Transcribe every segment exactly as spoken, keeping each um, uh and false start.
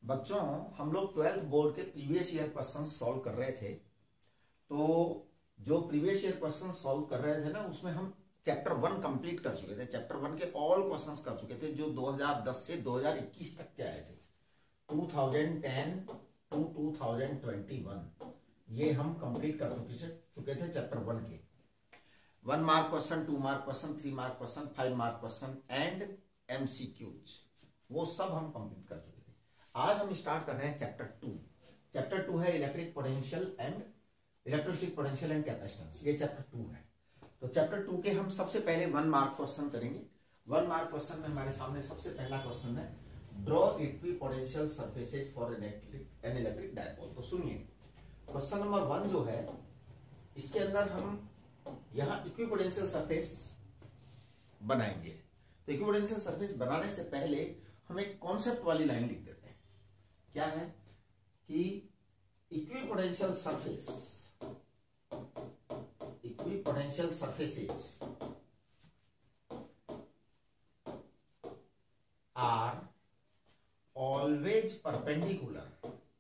बच्चों, हम लोग ट्वेल्थ बोर्ड के प्रीवियस ईयर क्वेश्चन सॉल्व कर रहे थे। तो जो प्रीवियस ईयर क्वेश्चन सॉल्व कर रहे थे ना, उसमें हम चैप्टर वन कंप्लीट कर चुके थे। चैप्टर वन के ऑल क्वेश्चंस कर चुके थे जो दो हज़ार दस से दो हज़ार इक्कीस तक के आए थे। दो हज़ार दस टू दो हज़ार इक्कीस ये हम कंप्लीट कर चुके थे चैप्टर वन के। One mark question, two mark question, three mark question, five mark question and MCQs, वो सब हम कंप्लीट कर चुके थे। आज हम स्टार्ट कर रहे हैं चैप्टर टू। चैप्टर टू है electric potential and electrostatic potential and capacitance. ये चैप्टर टू है। तो चैप्टर टू के हम सबसे पहले वन मार्क क्वेश्चन करेंगे। वन मार्क क्वेश्चन में हमारे सामने सबसे पहला क्वेश्चन है, draw equipotential surfaces for electric an electric dipole. तो सुनिए, क्वेश्चन नंबर वन जो है, इसके अंदर हम यहां इक्विपोटेंशियल सरफेस बनाएंगे। तो इक्विपोटेंशियल सरफेस बनाने से पहले हम एक कॉन्सेप्ट वाली लाइन लिख देते हैं। क्या है कि equipotential surface equipotential surfaces are always perpendicular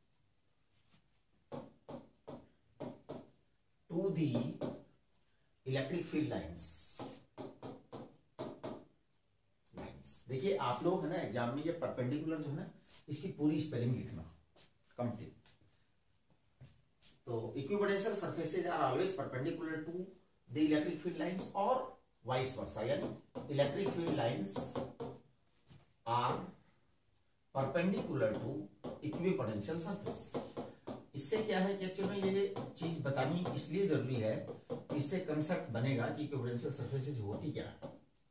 to the electric field lines. Lines देखिए, आप लोग है ना एग्जाम में ये परपेंडिकुलर जो है ना, इसकी पूरी स्पेलिंग लिखना कंप्लीट। तो equipotential surfaces are always perpendicular to the electric field lines और वाइस वर्सा, यानी electric field lines are perpendicular to equipotential surface. इससे क्या है कि एक्चुअली में ये चीज बतानी इसलिए जरूरी है कि इससे कंसेप्ट बनेगा कि इक्विपोटेंशियल सरफेसेज होती क्या है।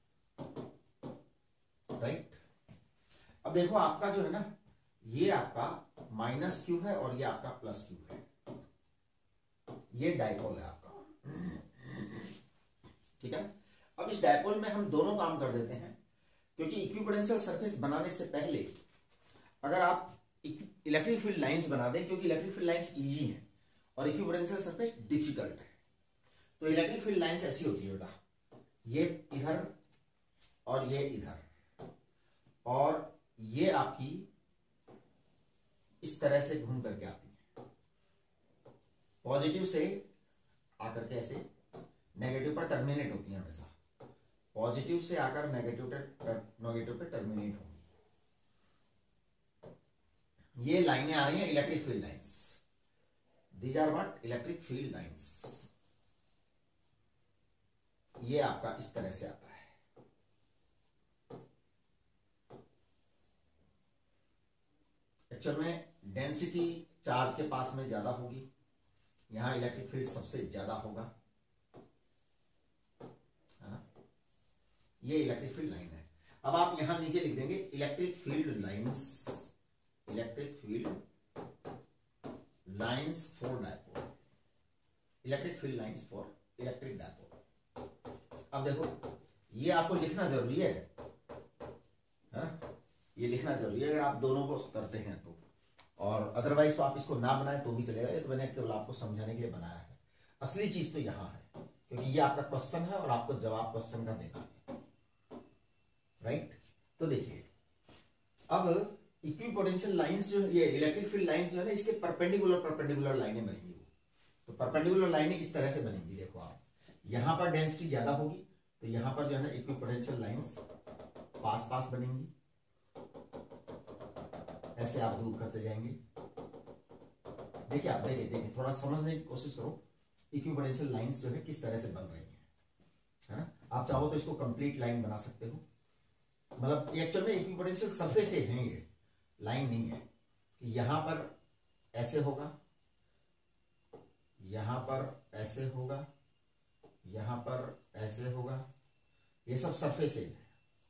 राइट, अब देखो आपका जो है ना, ये आपका माइनस क्यू है और ये आपका प्लस क्यू है। ये डायपोल है आपका, ठीक है। अब इस डायपोल में हम दोनों काम कर देते हैं, क्योंकि इक्विपोटेंशियल सरफेस बनाने से पहले अगर आप इलेक्ट्रिक फील्ड लाइंस बना दें, क्योंकि इलेक्ट्रिक फील्ड लाइंस इजी हैं और इक्विपोटेंशियल सरफेस डिफिकल्ट है। तो इलेक्ट्रिक फील्ड लाइंस ऐसी होती है बेटा, ये इधर और ये इधर, और ये आपकी इस तरह से घूम करके आती है। पॉजिटिव से आकर के ऐसे नेगेटिव पर टर्मिनेट होती है हमेशा। पॉजिटिव से आकर नेगेटिव नेगेटिव पे टर्मिनेट होंगी। ये लाइनें आ रही हैं electric field lines. These are what? Electric field lines. ये आपका इस तरह से आता है। एक्चुअल में डेंसिटी चार्ज के पास में ज्यादा होगी, यहां इलेक्ट्रिक फील्ड सबसे ज्यादा होगा, है ना। ये इलेक्ट्रिक फील्ड लाइन है। अब आप यहां नीचे लिख देंगे electric field lines, electric field lines for dipole, electric field lines for electric dipole. अब देखो, ये आपको लिखना जरूरी है, है ना। ये लिखना जरूरी है अगर आप दोनों को करते हैं तो, और अदरवाइज तो आप इसको ना बनाए तो भी चलेगा। ये तो मैंने केवल आपको समझाने के लिए बनाया है। असली चीज तो यहां है, क्योंकि ये आपका क्वेश्चन है और आपको जवाब क्वेश्चन का देना है। राइट, तो देखिए, अब इक्विपोटेंशियल लाइंस जो है, ये इलेक्ट्रिक फील्ड लाइंस जो है ना, इसके परपेंडिकुलर परपेंडिकुलर लाइनें बनेंगी। वो तो परपेंडिकुलर लाइनें इस तरह से बनेंगी। देखो आप, यहां पर डेंसिटी ज्यादा होगी तो यहां पर जो है ना इक्विपोटेंशियल लाइंस पास पास बनेंगी। ऐसे आप दूर करते जाएंगे। देखिए आप देखिए देखिए थोड़ा समझने की कोशिश करो, इक्विपोटेंशियल लाइंस जो है किस तरह से बन रही हैं, है ना। आप चाहो तो इसको कंप्लीट लाइन बना सकते हो। मतलब एक्चुअल में इक्विपोटेंशियल सरफेसेज हैं, ये लाइन नहीं है कि यहां पर ऐसे होगा, यहां पर ऐसे होगा, यहां पर ऐसे होगा। ये सब सरफेसेज है।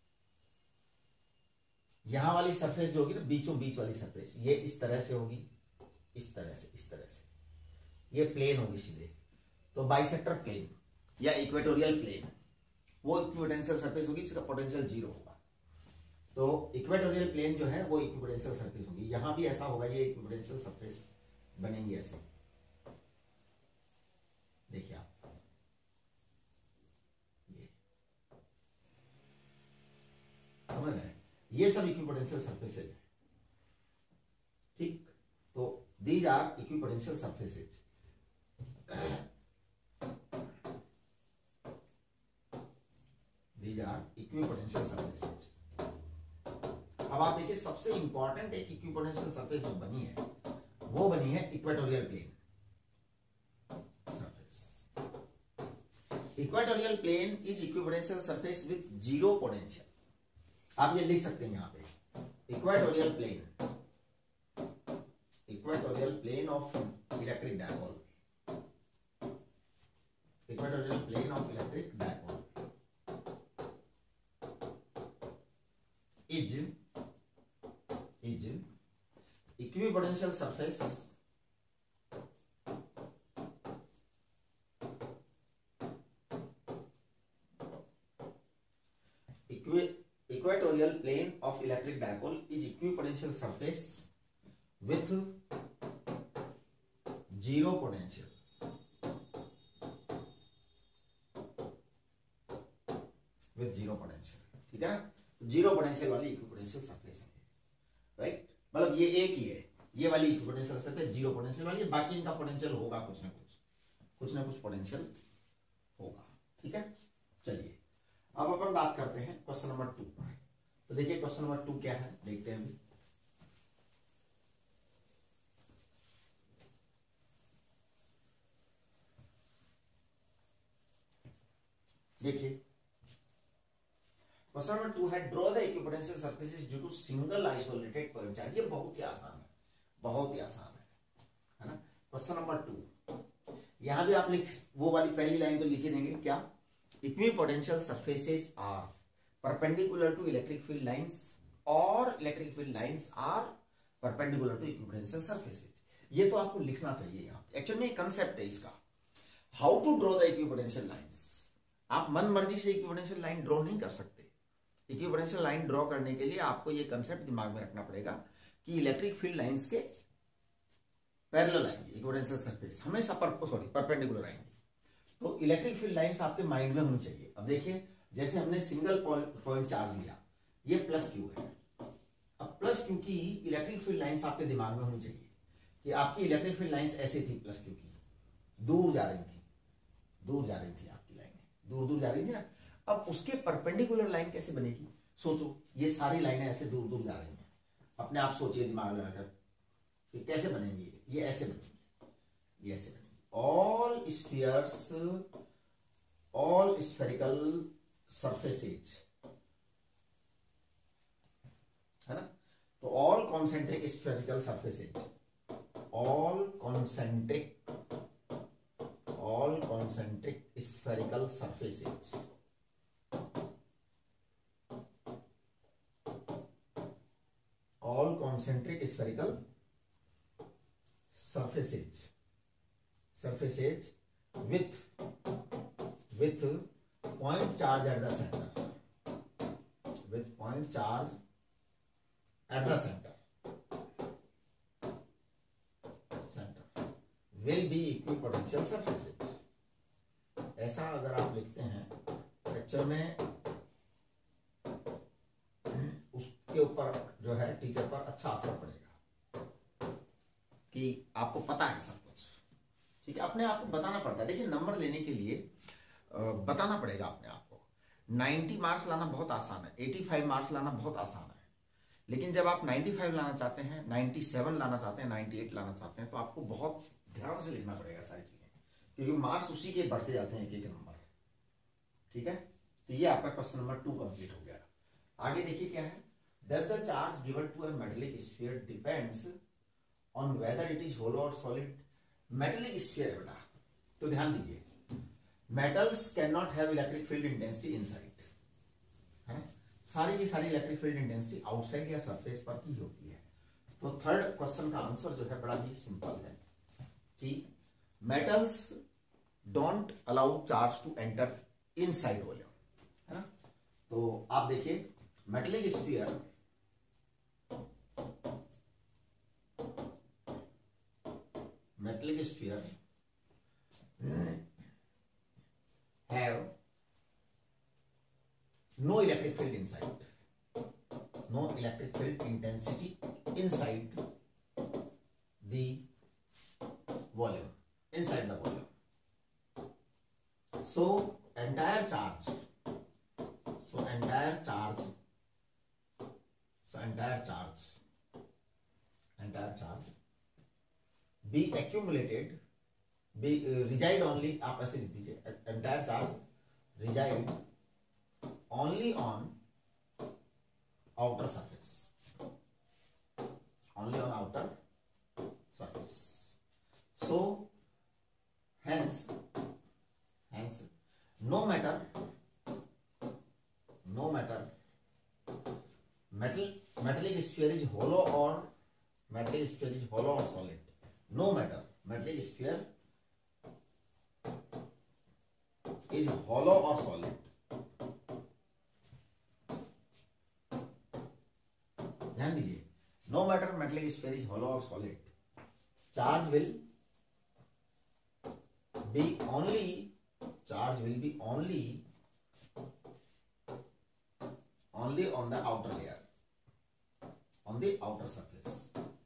यहां वाली सरफेस जो होगी ना, बीचों बीच वाली सरफेस, ये इस तरह से होगी, इस तरह से, इस तरह से। ये प्लेन होगी सीधे, तो बाइसेक्टर प्लेन या इक्वेटोरियल प्लेन, वो इक्विपोटेंशियल सरफेस होगी जिसका पोटेंशियल जीरो होगा। तो इक्वेटोरियल प्लेन जो है वो इक्विपोटेंशियल सरफेस होगी। यहां भी ऐसा होगा, ये इक्विपोटेंशियल सरफेस बनेंगी ऐसे। देखिए आप, ये समझ रहे हैं, ये सब इक्विपोटेंशियल सरफेसेज है। These are equipotential surfaces. These are equipotential surfaces. अब आप देखिए सबसे इंपॉर्टेंट एक इक्विपोटेंशियल सरफेस जो बनी है वो बनी है equatorial plane surface. Equatorial plane is equipotential surface with zero potential. आप ये लिख सकते हैं यहां पे equatorial plane, equatorial plane of electric dipole, equatorial plane of electric dipole is is equipotential surface equi equatorial plane of electric dipole is equipotential surface with zero potential. with zero potential. ठीक है ना, तो zero potential वाली equipotential surface है, right. मतलब ये एक ही है, ये वाली इक्विपोटेंशियल सरफेस जीरो पोटेंशियल वाली है, बाकी इनका पोटेंशियल होगा कुछ ना कुछ कुछ ना कुछ पोटेंशियल होगा. ठीक है, चलिए अब अपन बात करते हैं क्वेश्चन नंबर टू पर. तो देखिए क्वेश्चन नंबर टू क्या है, देखते हैं अभी. देखिए क्वेश्चन नंबर टू है draw the equipotential surfaces due to single isolated point charge. ये बहुत ही आसान है, बहुत ही आसान है, है ना. क्वेश्चन नंबर टू, यहां भी आप लिख वो वाली पहली लाइन तो लिखे देंगे क्या, equipotential surfaces are perpendicular to electric field lines और electric field lines are perpendicular to equipotential surfaces. ये तो आपको लिखना चाहिए यहां. एक्चुअली में कंसेप्ट है इसका, how to draw the equipotential lines. आप मन मर्जी से इक्विपोटेंशियल लाइन ड्रॉ नहीं कर सकते. इक्विपोटेंशियल लाइन ड्रॉ करने के लिए आपको ये कंसेप्ट दिमाग में रखना पड़ेगा कि इलेक्ट्रिक फील्ड लाइंस के पैरेलल आएंगे इक्विपोटेंशियल सरफेस, हमेशा पर सॉरी परपेंडिकुलर आएंगे. तो इलेक्ट्रिक फील्ड लाइंस आपके माइंड में होनी चाहिए. अब देखिए जैसे हमने सिंगल पॉइंट चार्ज लिया, ये प्लस क्यू है. अब प्लस क्यू की इलेक्ट्रिक फील्ड लाइंस आपके दिमाग में होनी चाहिए कि आपकी इलेक्ट्रिक फील्ड लाइंस ऐसी थी, प्लस क्यू की दूर जा रही थी, दूर जा रही थी आपकी लाइन, दूर दूर जा रही थी ना. अब उसके परपेंडिकुलर लाइन कैसे बनेगी, सोचो. ये सारी लाइनें ऐसे दूर दूर जा रही हैं, अपने आप सोचिए दिमाग में आकर कि कैसे बनेंगी. ये ऐसे बनेंगी, ये ऐसे बनेंगी. All spheres, all spherical surfaces, है ना. तो all concentric spherical surfaces, all concentric all concentric spherical surfaces, all concentric spherical surfaces surfaces with with point charge at the center, with point charge at the center center will be equipotential surfaces. ऐसा अगर आप लिखते हैं lecture में, उसके ऊपर जो है टीचर पर अच्छा असर पड़ेगा कि आपको पता है सब कुछ. ठीक है, अपने आप को बताना पड़ता है. देखिए नंबर लेने के लिए बताना पड़ेगा अपने आप को. नब्बे मार्क्स लाना बहुत आसान है, पचासी मार्क्स लाना बहुत आसान है, लेकिन जब आप पचानवे लाना चाहते हैं, सत्तानवे लाना चाहते हैं, अट्ठानवे लाना चाहते हैं, तो आपको बहुत ध्यान से लिखना पड़ेगा सारी चीजें, क्योंकि मार्क्स उसी के बढ़ते जाते हैं एक एक नंबर. ठीक है, तो ये आपका क्वेश्चन नंबर टू कंप्लीट हो गया. आगे देखिए क्या है, does the charge given to a metallic sphere depends on whether it is hollow or solid. metallic sphere है बेटा, तो ध्यान दीजिए, metals cannot have electric field intensity inside, है ना. सारी की सारी इलेक्ट्रिक फील्ड इंटेंसिटी आउटसाइड या सरफेस पर ही होती है. तो थर्ड क्वेश्चन का आंसर जो है बड़ा ही सिंपल है कि metals don't allow charge to enter inside volume, है ना. तो आप देखिए metallic sphere metallic sphere have no electric field inside, no electric field intensity inside the volume, inside the volume. So entire charge, so entire charge, so entire charge, entire charge be accumulated, be uh, reside only, आप ऐसे लिख दीजिए, entire charge reside only on outer surface, only on outer surface. So hence, hence no matter, no matter metal metallic sphere is hollow or metallic sphere is hollow or solid, no matter metallic sphere is hollow or solid, ध्यान दीजिए, no matter metallic sphere is hollow or solid, charge will be only, charge will be only only on the outer layer, on the outer surface,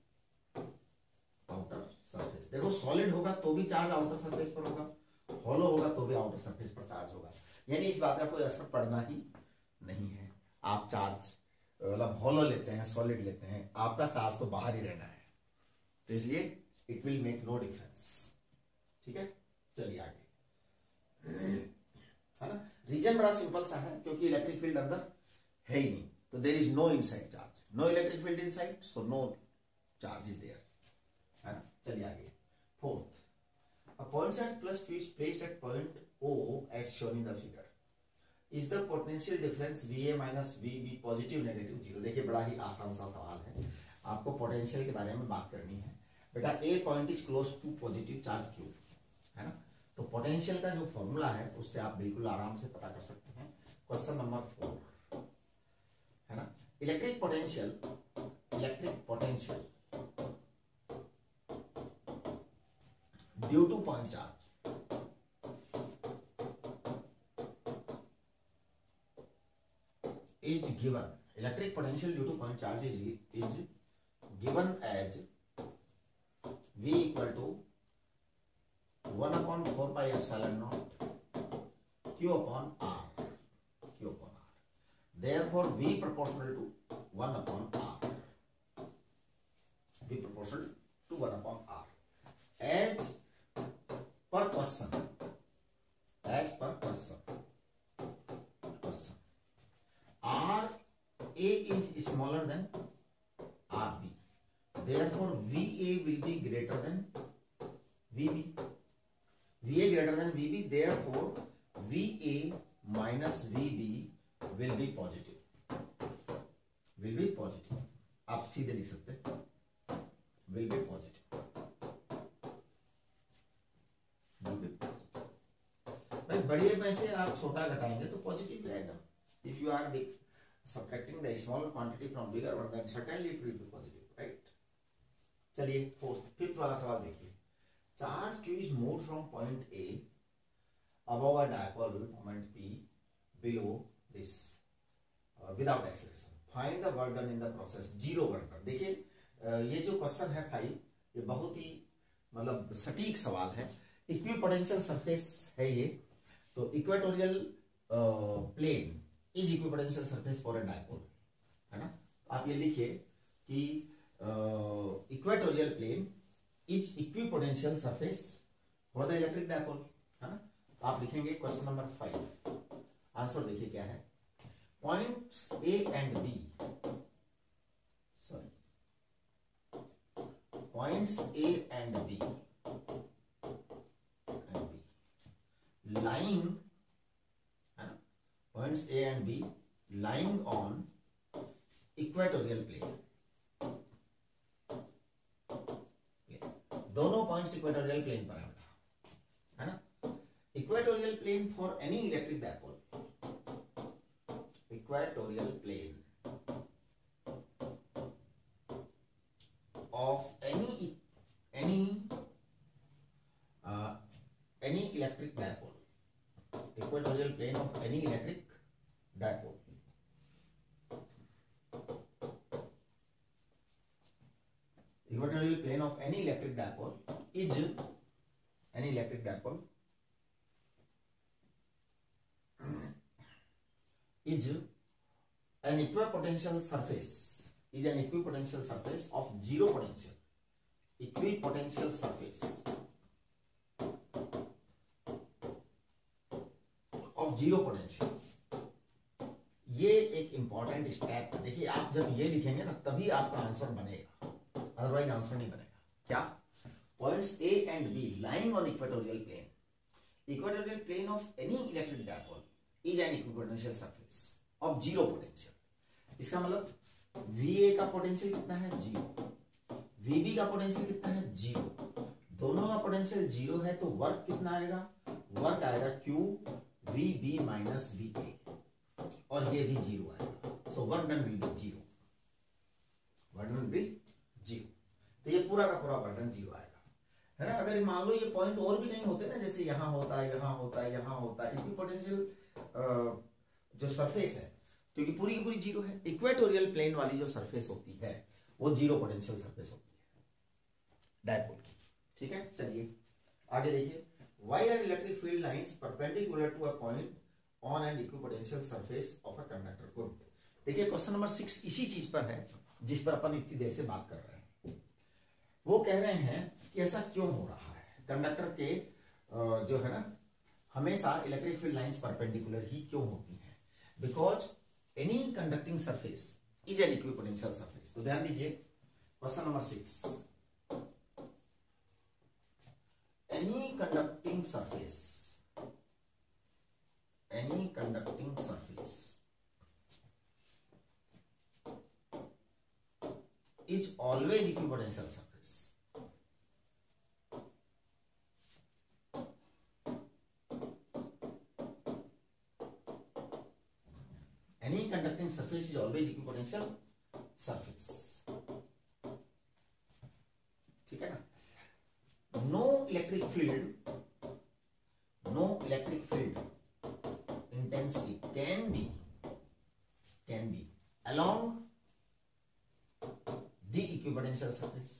outer surface. देखो solid होगा तो भी charge outer surface पर होगा, hollow होगा तो भी outer surface पर चार्ज होगा, यानी इस बात का कोई असर पड़ना ही नहीं है। आप चार्ज मतलब हॉलो लेते हैं, सॉलिड लेते हैं, आपका चार्ज तो बाहर ही रहना है, तो इसलिए it will make no difference. ठीक है, चलिए आगे, है ना। रीजन बड़ा सिंपल सा है, क्योंकि इलेक्ट्रिक फील्ड अंदर है ही नहीं, तो there is no inside charge, no electric field inside, so no charge is there, है ना। चलिए आगे, fourth, a point charge plus Q is placed at point O as shown in the figure. Is the potential difference V A minus V B positive negative zero? देखिए बड़ा ही आसान सा सवाल है, आपको पोटेंशियल के बारे में बात करनी है बेटा। A point is close to positive charge Q, है ना। तो पोटेंशियल का जो फॉर्मूला है उससे आप बिल्कुल आराम से पता कर सकते हैं। क्वेश्चन नंबर फोर, है ना। Electric potential, electric potential due to point charge is given, electric potential due to point charge is, is given as V equal to one upon four pi epsilon naught Q upon R, Q upon R. Therefore V proportional to one upon R, V proportional to one upon R. As per question, as per question, question R A is smaller than R B, therefore V A will be greater than V B, V A greater than V B, therefore V A minus V B will be positive, will be positive, आप सीधे लिख सकते हैं will be positive, will be positive। भाई बड़े में से आप छोटा घटाएंगे तो पॉजिटिव रहेगा। If you are subtracting the smaller quantity from bigger one, then certainly it will be positive, right? चलिए फोर्थ, फिफ्थ वाला सवाल देखिए। Charge Q is moved from point A above a dipole moment P below this uh, without acceleration. Find the work done in the process. Zero work done। देखिए ये जो question है five, ये बहुत ही मतलब सटीक सवाल है। इक्विपोटेंशियल सरफेस है ये, तो equatorial plane is equipotential surface for a dipole, है ना। आप ये लिखिए कि equatorial plane is equipotential surface for the electric dipole, है ना। आप लिखेंगे क्वेश्चन नंबर फाइव, आंसर देखिए क्या है। Points A and B, sorry points A and B and B lying, points A and B lying on equatorial plane, दोनों points equatorial plane पर है, है ना। Equatorial plane for any electric dipole, equatorial plane of any any any electric dipole, equatorial plane of any electric dipole, equatorial plane of any electric dipole is any electric dipole is an equipotential surface is an equipotential surface of zero potential equipotential surface of zero potential। ये एक important step है। देखिए आप जब ये लिखेंगे ना तभी आपका आंसर बनेगा, अदरवाइज आंसर नहीं बनेगा। क्या? Points A and B lying on equatorial plane equatorial plane of any electric dipole is an equipotential surface of zero potential. इसका मतलब V A का पोटेंशियल कितना है? जीरो। V B का पोटेंशियल कितना है? जीरो। दोनों का पोटेंशियल जीरो है तो वर्क कितना आएगा? वर्क आएगा Q V B minus V A और ये भी जीरो आएगा। So work done will be zero, work done will be zero. तो ये पूरा का पूरा वर्क डन जीरो आएगा, है ना। अगर मान लो ये पॉइंट और भी कहीं होते ना, जैसे यहां होता है, यहां होता है, यहां होता है, इक्विपोटेंशियल जो सरफेस है क्योंकि पूरी की पूरी जीरो है। इक्वेटोरियल प्लेन वाली जो सरफेस होती है वो जीरो पोटेंशियल सरफेस होती है डायपोल की। ठीक है, चलिए आगे देखिए। Why are electric field lines perpendicular to a point on an equipotential surface of a conductor. Good. देखिए क्वेश्चन नंबर सिक्स इसी चीज पर है जिस पर अपन इतनी देर से बात कर रहे हैं। वो कह रहे हैं कि ऐसा क्यों हो रहा है, कंडक्टर के जो है ना हमेशा इलेक्ट्रिक फील्ड लाइंस परपेंडिकुलर ही क्यों होती हैं? Because any conducting surface is an equipotential surface. तो ध्यान दीजिए question number six, any conducting surface any conducting surface is always equipotential surface. Any conducting surface is always equipotential surface। ठीक है ना। No electric field, no electric field intensity can be can be along the equipotential surface।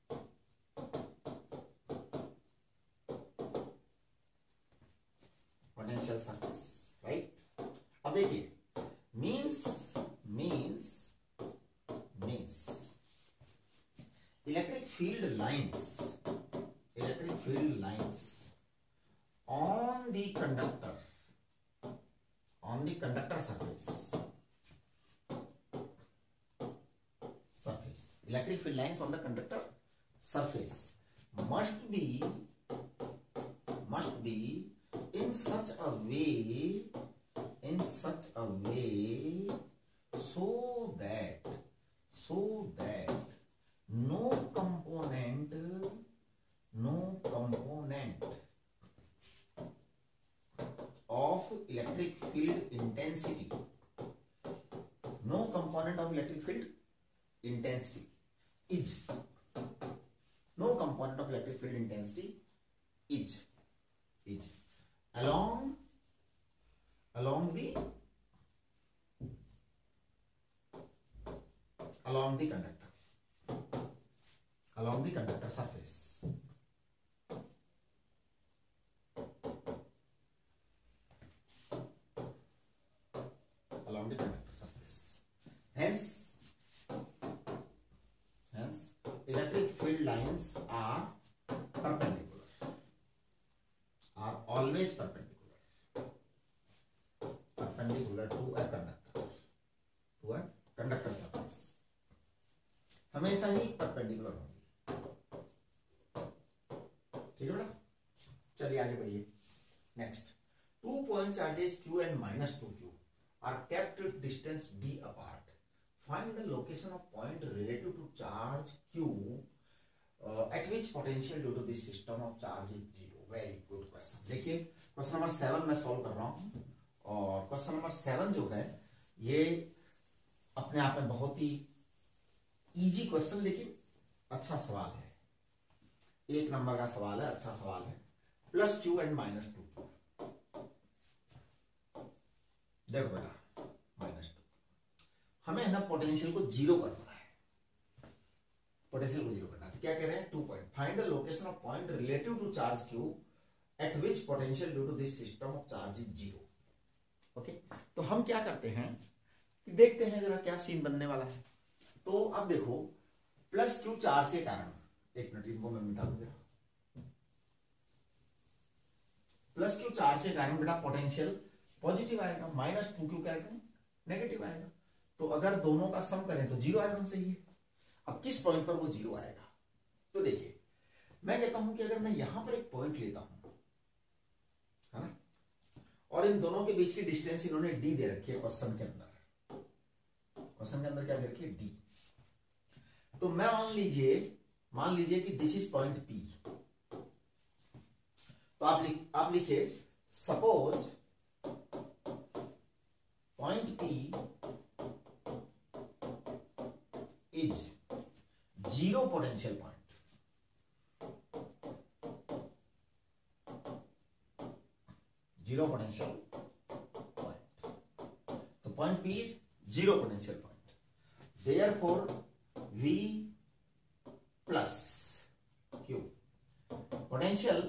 Potential surface, right? अब देखिए means means means electric field lines electric field lines on the conductor on the conductor surface surface electric field lines on the conductor surface must be must be in such a way in such a way so that so that no component no component of electric field intensity no component of electric field intensity is no component of electric field intensity is is along along the along the conductor along the conductor surface along the conductor surface hence hence electric field lines are perpendicular are always perpendicular perpendicular to a conductor to a conductor surface हमेशा ही perpendicular होंगी। ठीक है बेटा, चलिए आगे बढ़िए। Next, two point charges Q and minus two Q are kept at distance d apart. Find the location of point relative to charge Q uh, at which potential due to this system of charge is zero. Very good question। देखिए question number seven मैं solve कर रहा हूं और question number seven जो है ये अपने आप में बहुत ही इजी क्वेश्चन लेकिन अच्छा सवाल है, एक नंबर का सवाल है, अच्छा सवाल है। Plus Q and minus two Q, देखो बेटा माइनस टू, हमें है ना पोटेंशियल को जीरो करना है। पोटेंशियल को जीरो करना है। क्या कह रहे हैं, two point find the location of point relative to charge Q at which potential due to this system of charge is zero. Okay, तो हम क्या करते हैं, देखते हैं जरा क्या सीन बनने वाला है। तो अब देखो प्लस क्यू चार्ज के कारण, एक मिनट इनको मैं मिटा दूंगा, प्लस क्यू चार्ज के कारण बेटा पोटेंशियल पॉजिटिव आएगा, माइनस टू क्यू क्या आएगा, नेगेटिव आएगा। तो अगर दोनों का सम करें तो जीरो आएगा सही है। अब किस पॉइंट पर वो जीरो आएगा, तो देखिए मैं कहता हूं कि अगर मैं यहां पर एक पॉइंट लेता हूं, है ना, और इन दोनों के बीच की डिस्टेंस इन्होंने डी दे रखी है क्वेश्चन के अंदर, क्वेश्चन के अंदर क्या दे रखी है, डी। तो मैं मान लीजिए मान लीजिए कि दिस इज पॉइंट पी। तो आप लिख आप लिखे suppose point P is zero potential point, zero potential point. तो point P is zero potential point, therefore V plus Q potential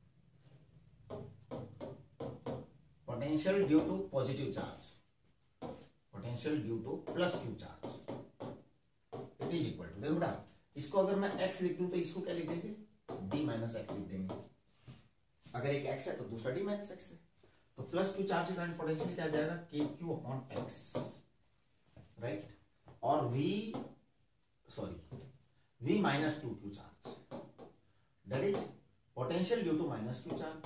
potential due to positive charge, potential due to plus Q charge it is equal to, देखो बेटा इसको अगर मैं x लिख दूं तो इसको क्या लिख देंगे, d माइनस एक्स लिख देंगे। अगर एक x है तो दूसरा d माइनस एक्स है। तो प्लस क्यू चार्ज के कारण पोटेंशियल क्या आ जाएगा, k Q upon x, right. और v sorry v minus two Q charge, that is potential due to minus Q charge,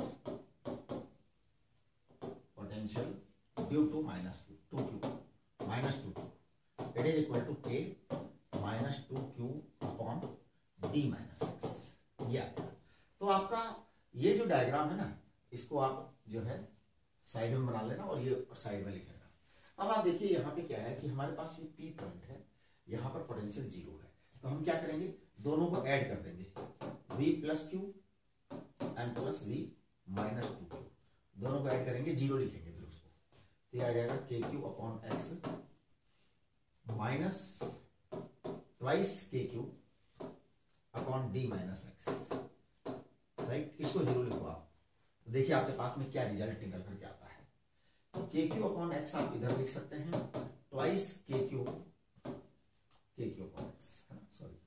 potential due to minus two Q minus two Q it is equal to k minus two Q upon d minus x. ये तो आपका ये जो diagram है ना, इसको आप जो है साइड में बना लेना और ये साइड में लिख लेना। अब आप देखिए यहाँ पे क्या है कि हमारे पास ये पी पॉइंट है, यहाँ पर पोटेंशियल जीरो है। तो हम क्या करेंगे, दोनों को ऐड कर देंगे, v plus Q and plus v minus two Q, दोनों को ऐड करेंगे, जीरो लिखेंगे फिर उसको। तो आ जाएगा k Q upon x minus twice k Q upon d minus x, right. इसको जीरो लिखो आप, तो देखिए आपके पास में क्या रिजल्ट निकल करके आता है। तो के क्यू अपॉन एक्स आप इधर लिख सकते हैं, twice k Q k Q upon x, sorry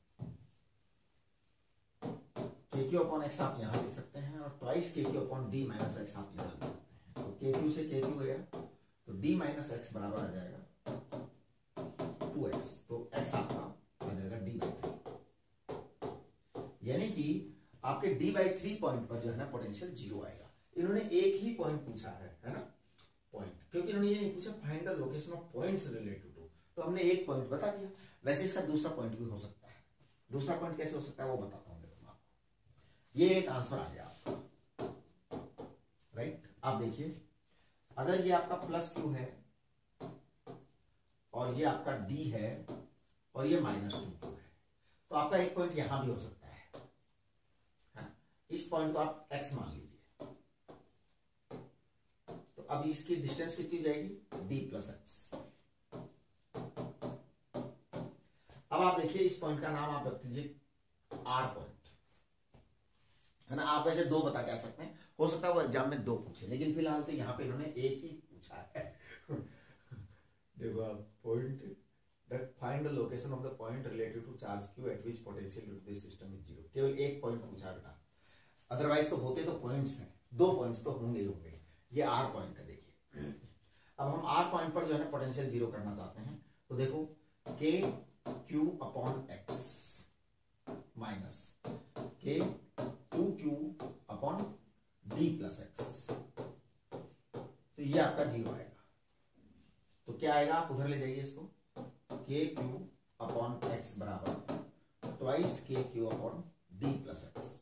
k Q upon x आप यहां लिख सकते हैं, और twice k Q upon d minus x आप यहां लिख सकते हैं। तो के क्यू से के क्यू गया तो डी माइनस एक्स बराबर आ जाएगा टू एक्स, तो एक्स आपका आ जाएगा डी बाई थ्री। यानी कि आपके डी बाई थ्री पॉइंट पर जो है ना पोटेंशियल जीरो आएगा। इन्होंने एक ही पॉइंट पूछा है, है ना, पॉइंट, क्योंकि इन्होंने ये नहीं पूछा find the location of points related to, तो हमने एक पॉइंट बता दिया। वैसे इसका दूसरा पॉइंट भी हो सकता है, दूसरा पॉइंट कैसे हो सकता है वो बताता हूं, देखो आपको ये एक आंसर आ गया आपका, राइट। आप देखिए अगर ये आपका प्लस क्यू है और ये आपका डी है और ये माइनस टू क्यू है, तो आपका एक पॉइंट यहां भी हो सकता है, है ना। इस पॉइंट को आप एक्स मान लीजिए, तो अब इसकी डिस्टेंस कितनी हो जाएगी, डी प्लस एक्स। अब आप देखिए इस पॉइंट का नाम आप रख दीजिए आर पॉइंट, है ना। आप ऐसे दो बता के आ सकते हैं, हो सकता है वो एग्जाम में दो पूछे, लेकिन फिलहाल तो यहाँ पे इन्होंने एक ही पूछा है। देखो आप point that find the location of the point related to charge Q at which potential due to this system is zero, केवल एक पॉइंट पूछा बेटा, अदरवाइज तो होते तो पॉइंट्स हैं, दो पॉइंट्स तो होंगे ही होंगे। ये आर पॉइंट है, देखिए अब हम आर पॉइंट पर जो है ना पोटेंशियल जीरो करना चाहते हैं, तो देखो k Q upon x minus k two Q upon d plus x, तो ये आपका जीरो आएगा। तो क्या आएगा, आप उधर ले जाइए इसको, के क्यू अपॉन एक्स बराबर twice k Q upon d plus x,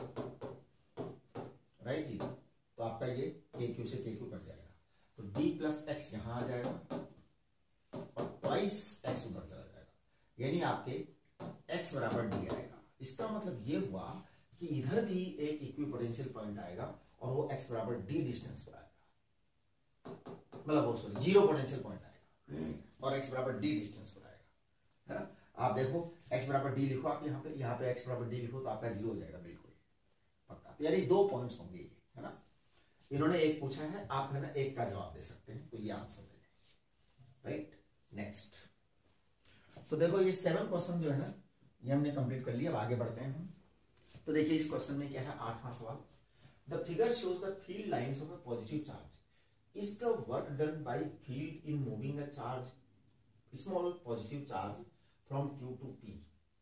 right जी। तो आपका ये के क्यू से के क्यू कट जाएगा, तो डी प्लस एक्स यहां आ जाएगा और ट्वाइस एक्स उधर चला जाएगा, यानी आपके x बराबर डी आएगा। इसका मतलब ये हुआ कि इधर भी एक इक्विपोटेंशियल पॉइंट आएगा और वो x बराबर डी डिस्टेंस पर आएगा, मतलब वो सॉरी जीरो पोटेंशियल पॉइंट आएगा और x बराबर डी डिस्टेंस पर आएगा, है ना। आप देखो x बराबर डी लिखो, आप यहाँ पे यहाँ पे x बराबर डी लिखो तो आपका जीरो हो जाएगा बिल्कुल पक्का। तो यानी दो पॉइंट्स होंगे ये, है ना। इन्होंने एक पूछा है, आप है ना एक का जवाब दे सकते हैं, तो ये आंसर दे दें, राइट। नेक्स्ट, तो देखो ये सेवन क्वेश्चन जो है ना ये हमने कंप्लीट कर लिया। अब आगे बढ़ते हैं हम। तो देखिए इस क्वेश्चन में क्या है, आठवां सवाल, the figure shows the field lines of a positive charge, is the work done by field in moving a charge small positive charge from Q to P.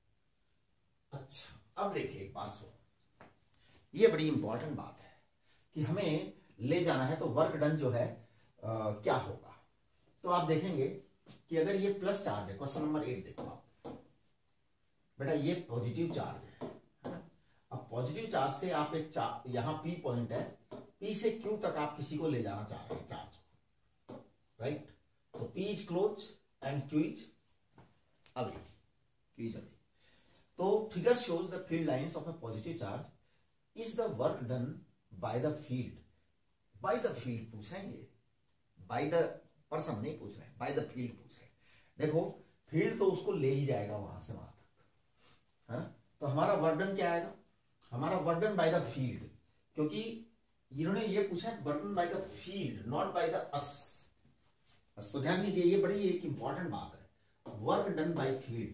अच्छा अब देखिए एक बात सुनो, ये बड़ी इंपॉर्टेंट बात है कि हमें ले जाना है, तो वर्क डन जो है आ, क्या होगा। तो आप देखेंगे कि अगर ये प्लस चार्ज है, क्वेश्चन नंबर एट देखो आप बेटा, ये पॉजिटिव चार्ज है, है ना। अब पॉजिटिव चार्ज से आप एक चार्ज, यहां पी पॉइंट है, पी से क्यू तक आप किसी को ले जाना चाह रहे हैं चार्ज को, राइट। तो P is close and Q is away, Q is away. तो figure shows the field lines of a positive charge, is the work done by the field, by the field पूछ रहे हैं ये, by the person नहीं पूछ रहे हैं, bye the field पूछ रहे हैं। देखो फील्ड तो उसको ले ही जाएगा वहां से वहां तक, है ना। तो हमारा वर्क डन क्या आएगा, हमारा work done by the field, क्योंकि इन्होंने ये पूछा है work done by the field not by the us. तो ध्यान दीजिए ये बड़ी एक इंपॉर्टेंट बात है, work done by field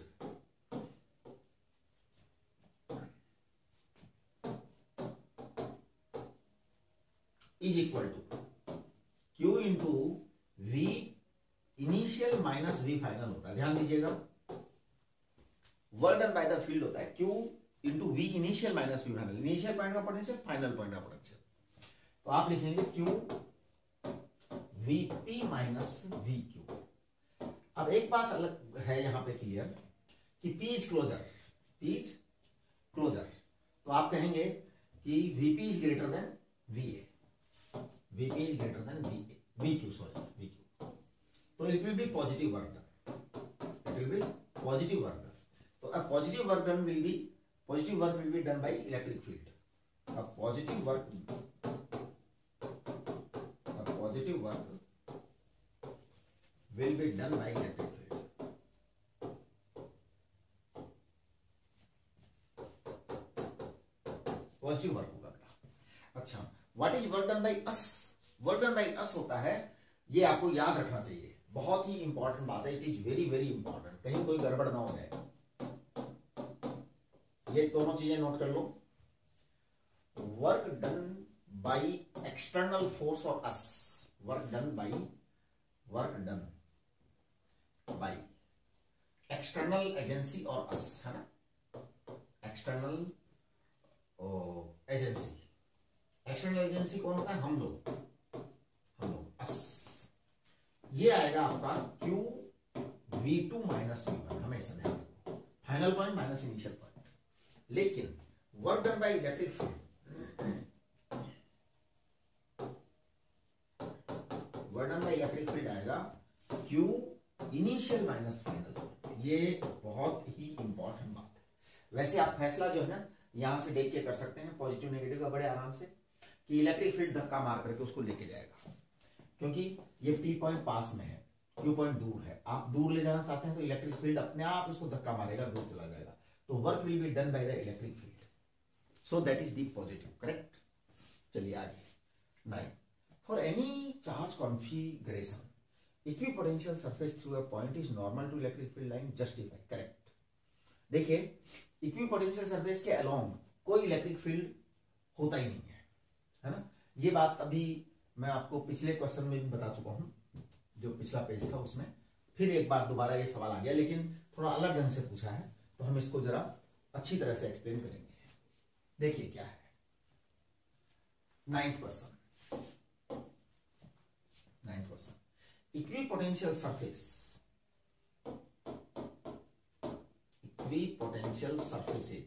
is equal to Q into V initial minus V final होता है। ध्यान दीजिएगा work done by the field होता है Q into V initial minus V final, initial point का पोटेंशियल, फाइनल पॉइंट का potential. तो आप लिखेंगे Q V P minus V Q. अब एक बात अलग है यहां पे क्लियर कि P is closer, P is closer, तो आप कहेंगे कि VP is greater than V A, VP is greater than V A, V Q sorry V Q. तो it will be positive work done, it will be positive work done. तो a positive work done will be, positive work will be done by electric field. A positive work, a positive work will be done by electric field. Positive work होगा बेटा। अच्छा what is work done by us? Work done by us होता है, ये आपको याद रखना चाहिए, बहुत ही इंपॉर्टेंट बात है, it is very very important, कहीं कोई गड़बड़ ना हो जाए। ये दोनों चीजें नोट कर लो, work done by external force और us, work done by, work done by external agency और अस, है ना, एक्सटर्नल एजेंसी। एक्सटर्नल एजेंसी कौन होता है, हम लोग, हम लोग अस। ये आएगा आपका Q V two minus V one, हमेशा ध्यान रखो, final point minus initial point. लेकिन work done by electric field, work done by electric field आएगा क्यू इनिशियल माइनस फाइनल। ये बहुत ही इंपॉर्टेंट बात है। वैसे आप फैसला जो है ना यहां से देख के कर सकते हैं, पॉजिटिव नेगेटिव का बड़े आराम से, कि इलेक्ट्रिक फील्ड धक्का मार करके उसको लेके जाएगा, क्योंकि ये पी पॉइंट पास में है, क्यू पॉइंट दूर है, आप दूर ले जाना चाहते हैं तो इलेक्ट्रिक फील्ड अपने आप उसको धक्का मारेगा, दूर चला जाएगा। तो work will be done by the electric field, so that is the positive, correct. चलिए आगे, nine, for any charge configuration equipotential surface through a point is normal to electric field line, justify, correct. देखिए equipotential surface के along कोई electric field होता ही नहीं है, है ना। ये बात अभी मैं आपको पिछले क्वेश्चन में भी बता चुका हूं, जो पिछला पेज था उसमें, फिर एक बार दोबारा ये सवाल आ गया, लेकिन थोड़ा अलग ढंग से पूछा है, तो हम इसको जरा अच्छी तरह से एक्सप्लेन करेंगे। देखिए क्या है, ninth question, ninth question, equipotential surface, equipotential surfaces,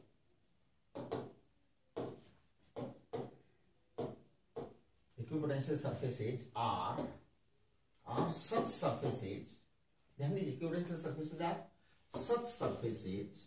equipotential surfaces are are such surfaces, ध्यान दीजिए, equipotential surfaces are such surfaces,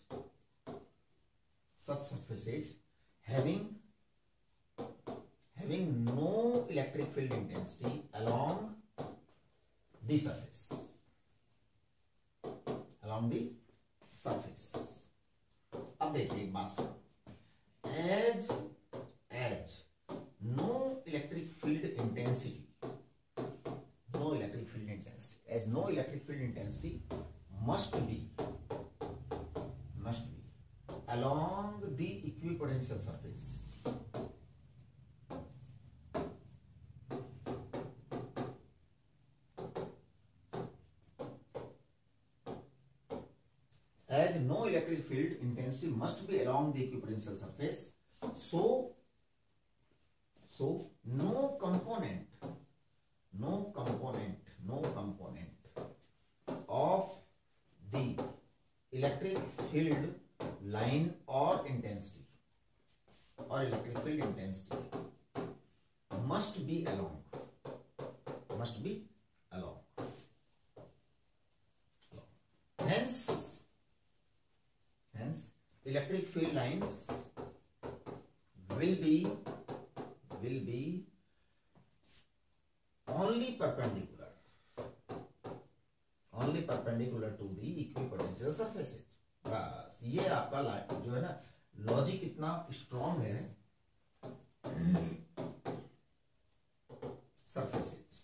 such surfaces having having no electric field intensity along the surface, along the surface. अब देखिए एक बात सुनो, as as no electric field intensity, no electric field intensity, as no electric field intensity must be must be along the equipotential surface, as no electric field intensity must be along the equipotential surface, so so no component no component no component of the electric field line or intensity or electric field intensity must be along must be along hence hence electric field lines will be will be only perpendicular only perpendicular to the equipotential surfaces। बस ये आपका जो है ना logic इतना strong है। Surfaces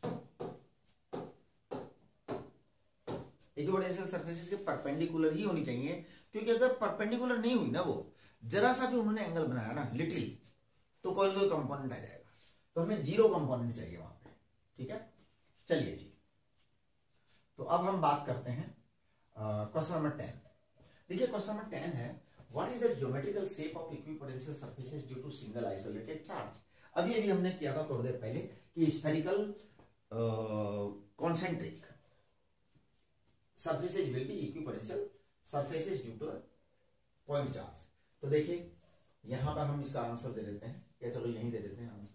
equipotential surfaces के perpendicular ही होनी चाहिए, क्योंकि अगर परपेंडिकुलर नहीं हुई ना, वो जरा सा भी उन्होंने एंगल बनाया ना लिटिल, तो कोई कोई कंपोनेंट आ जाएगा। तो हमें जीरो कंपोनेंट चाहिए वहां पे। ठीक है, चलिए जी। तो अब हम बात करते हैं क्वेश्चन नंबर टेन। देखिए क्वेश्चन नंबर टेन है, what is the geometrical shape of equipotential surfaces due to single isolated charge. अभी अभी हमने किया था थोड़ी देर पहले कि spherical concentric surfaces will be equipotential surfaces due to point charge. तो देखिए यहां पर हम इसका आंसर दे देते हैं, या चलो यहीं दे देते हैं आंसर।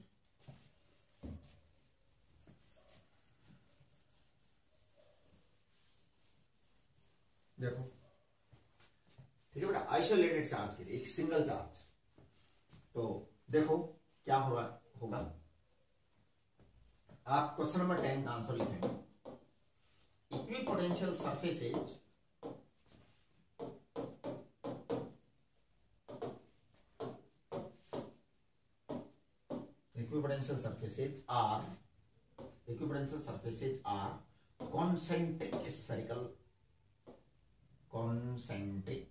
देखो ठीक है बेटा, आइसोलेटेड चार्ज के लिए एक सिंगल चार्ज, तो देखो क्या हो रहा होगा। आप क्वेश्चन नंबर टेन का आंसर लिखेंगे, equipotential surfaces equipotential surfaces are equipotential surfaces are concentric spherical concentric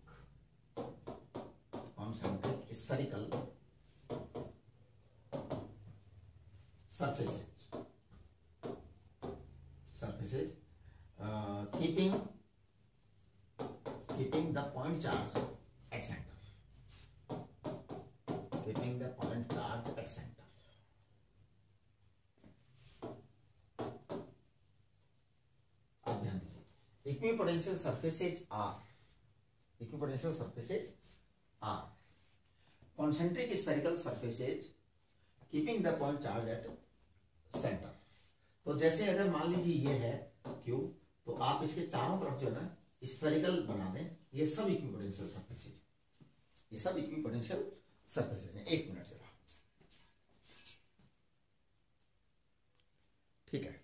concentric spherical surfaces surfaces uh, keeping keeping the point charge at center keeping the point charge at center। आप ध्यान दीजिए, equipotential surfaces are equipotential surfaces are concentric spherical surfaces keeping the point charge at centre. तो जैसे अगर मान लीजिए ये है क्यू, तो आप इसके चारों तरफ जो है ना स्फेरिकल बना दें। ये सब इक्विपोटेंशियल सरफेसेज ये सब इक्विपोटेंशियल सरफेसेज हैं। एक मिनट जरा, ठीक है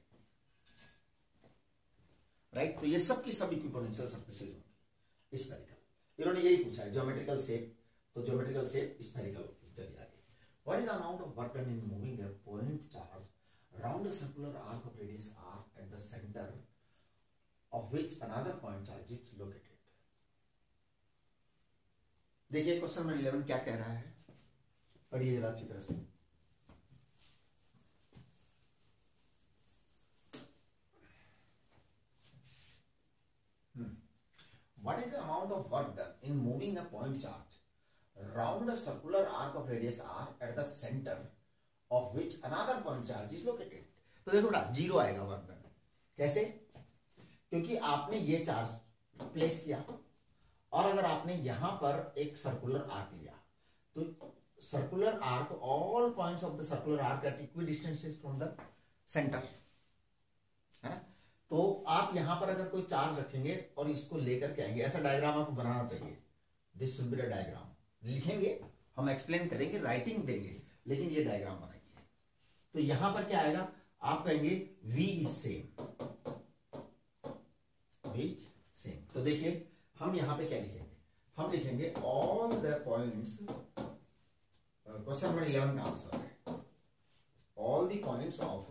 राइट। तो ये सब की सब इक्विपोटेंशियल सरफेसेज होंगी स्फेरिकल। इन्होंने यही पूछा है ज्योमेट्रिकल शेप, तो ज्योमेट्रिकल शेप स्फेरिकल होगी। चलिए आगे, what is the amount of work done in moving a point charge round a circular arc of radius R at the centre of which another point charge is located. देखिए question number eleven क्या कह रहा है, पढ़िए जरा अच्छी तरह से। What is the amount of work done in moving a point charge round a circular arc of radius r at the center of which another point charge is located? तो देखो बेटा जीरो आएगा वर्क डन। कैसे? क्योंकि आपने ये charge place किया, और अगर आपने यहां पर एक सर्कुलर आर्क लिया, तो circular arc all points of the circular arc at equal distances from the centre, है ना। तो आप यहां पर अगर कोई चार्ज रखेंगे और इसको लेकर के आएंगे, ऐसा डायग्राम आपको बनाना चाहिए। This should be the diagram. लिखेंगे, हम एक्सप्लेन करेंगे, राइटिंग देंगे, लेकिन ये डायग्राम बनाइए। तो यहां पर क्या आएगा, आप कहेंगे V is same, V same. तो देखिए हम यहां पे क्या लिखेंगे, हम लिखेंगे all the points, question number eleven का आंसर है all the points of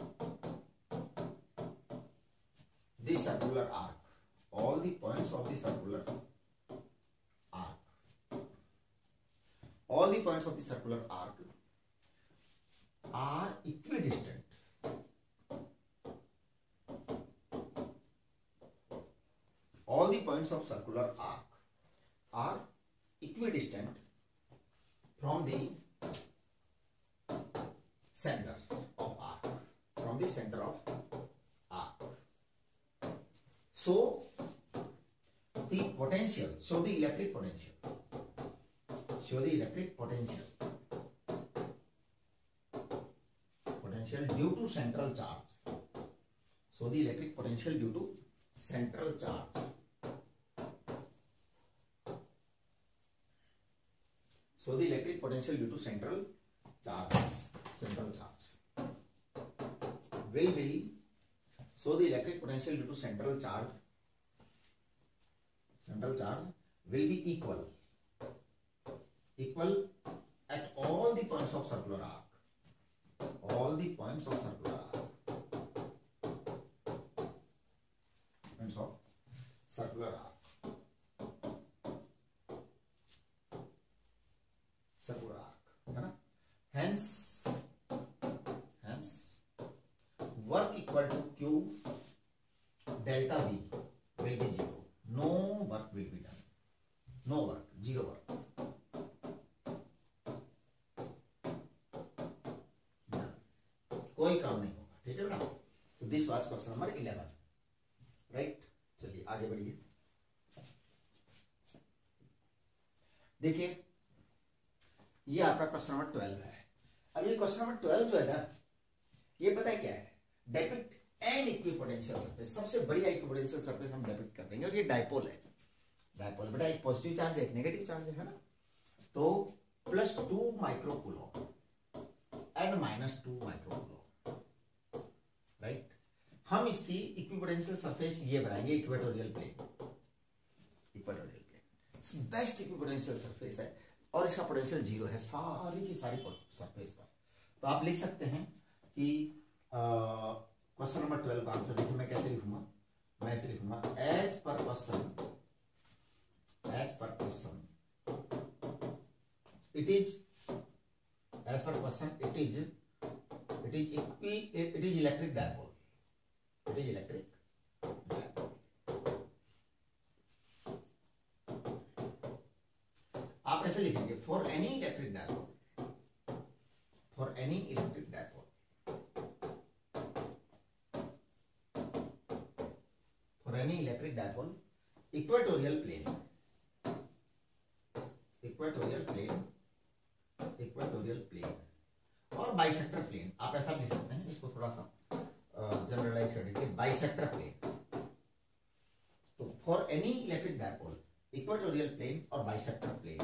the circular arc, all the points of the circular arc, all the points of the circular arc are equidistant, all the points of circular arc are equidistant from the center of arc, from the center of arc. So the potential, show the electric potential, show the electric potential, potential due to central charge, show the electric potential due to central charge, so the electric potential due to central charge, central charge will be, so the electric potential due to central charge, central charge will be equal, equal at all the points of circular arc, all the points of circular arc, points of circular arc, circular arc, है ना? Hence, hence work equal to Q delta V will be zero. No work will be done. No work, zero work. Done. कोई काम नहीं होगा, ठीक है बेटा? तो this was question number eleven, right? चलिए आगे बढ़िए। देखिए ये आपका क्वेश्चन नंबर ट्वेल्व है। अब ये क्वेश्चन नंबर ट्वेल्व जो है ना, ये पता है क्या है? डेपिक्ट एन इक्विपोटेंशियल सरफेस, सबसे बढ़िया इक्विपोटेंशियल सरफेस हम डेपिक्ट कर देंगे। और ये डायपोल है, डायपोल बेटा एक पॉजिटिव चार्ज है, एक नेगेटिव चार्ज है, है ना? तो plus two micro coulomb and minus two micro coulomb, right? हम इसकी इक्विपोटेंशियल सरफेस ये बनाएंगे equatorial plane, equatorial plane best equipotential surface है और इसका पोटेंशियल जीरो है सारी की सारी सरफेस पर। तो आप लिख सकते हैं कि क्वेश्चन नंबर ट्वेल्व का आंसर देखिए मैं कैसे लिखूंगा, मैं ऐसे लिखूंगा as per question, as per question it is, as per question it is, it is equi, it is electric dipole, it is electric dipole. आप ऐसे लिखेंगे for any electric dipole, for any electric dipole, for any electric dipole equatorial plane, equatorial plane, equatorial plane और bisector plane. आप ऐसा लिख सकते हैं, इसको थोड़ा सा जनरलाइज कर दीजिए, बाइसेक्टर प्लेन। तो for any electric dipole equatorial plane और bisector plane,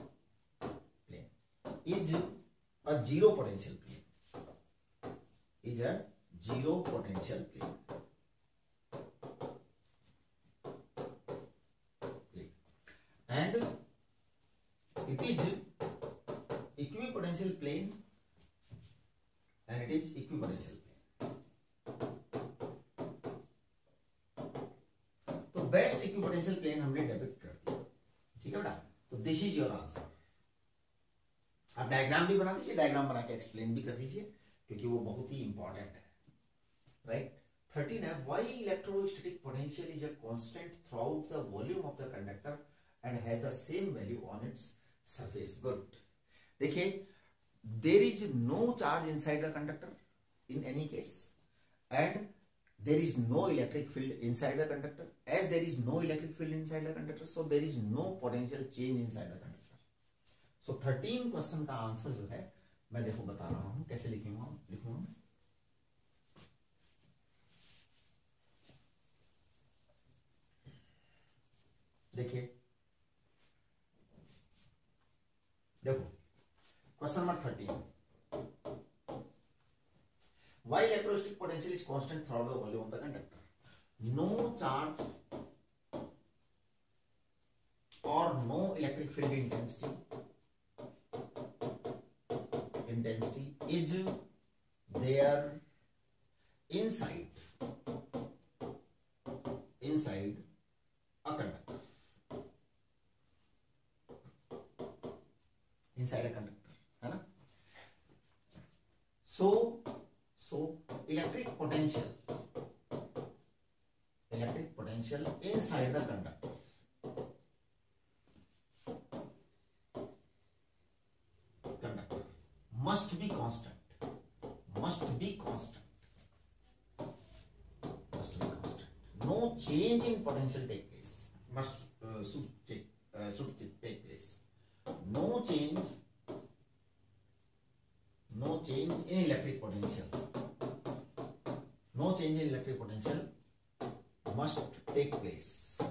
plane is a zero potential plane, is a zero potential plane, and it is equipotential plane, and it is equipotential plane. तो best equipotential plane हमने depict कर दिया, ठीक है बेटा? तो this is your answer. आप diagram भी बना दीजिए, डायग्राम बना के एक्सप्लेन भी कर दीजिए क्योंकि वो बहुत ही इंपॉर्टेंट है, राइट? थर्टीन है why electrostatic potential is a constant throughout the volume of the conductor and has the same value on its surface. Good. देखिए there is no charge inside the conductor in any case and there is no electric field inside the conductor. As there is no electric field inside the conductor, so there is no potential change inside the conductor. So thirteen question का answer जो है मैं देखो बता रहा हूं कैसे लिखूंगा, लिखूंगा देखिए, देखो question number thirteen, why electrostatic potential is constant throughout the volume of the conductor, no charge और no field intensity intensity is there inside inside a conductor inside a conductor है ना. so so electric potential electric potential inside the conductor conductor must be constant must be constant must be constant. No change in potential take place must uh, should take uh, should take place. No change no change in electric potential no change in electric potential must take place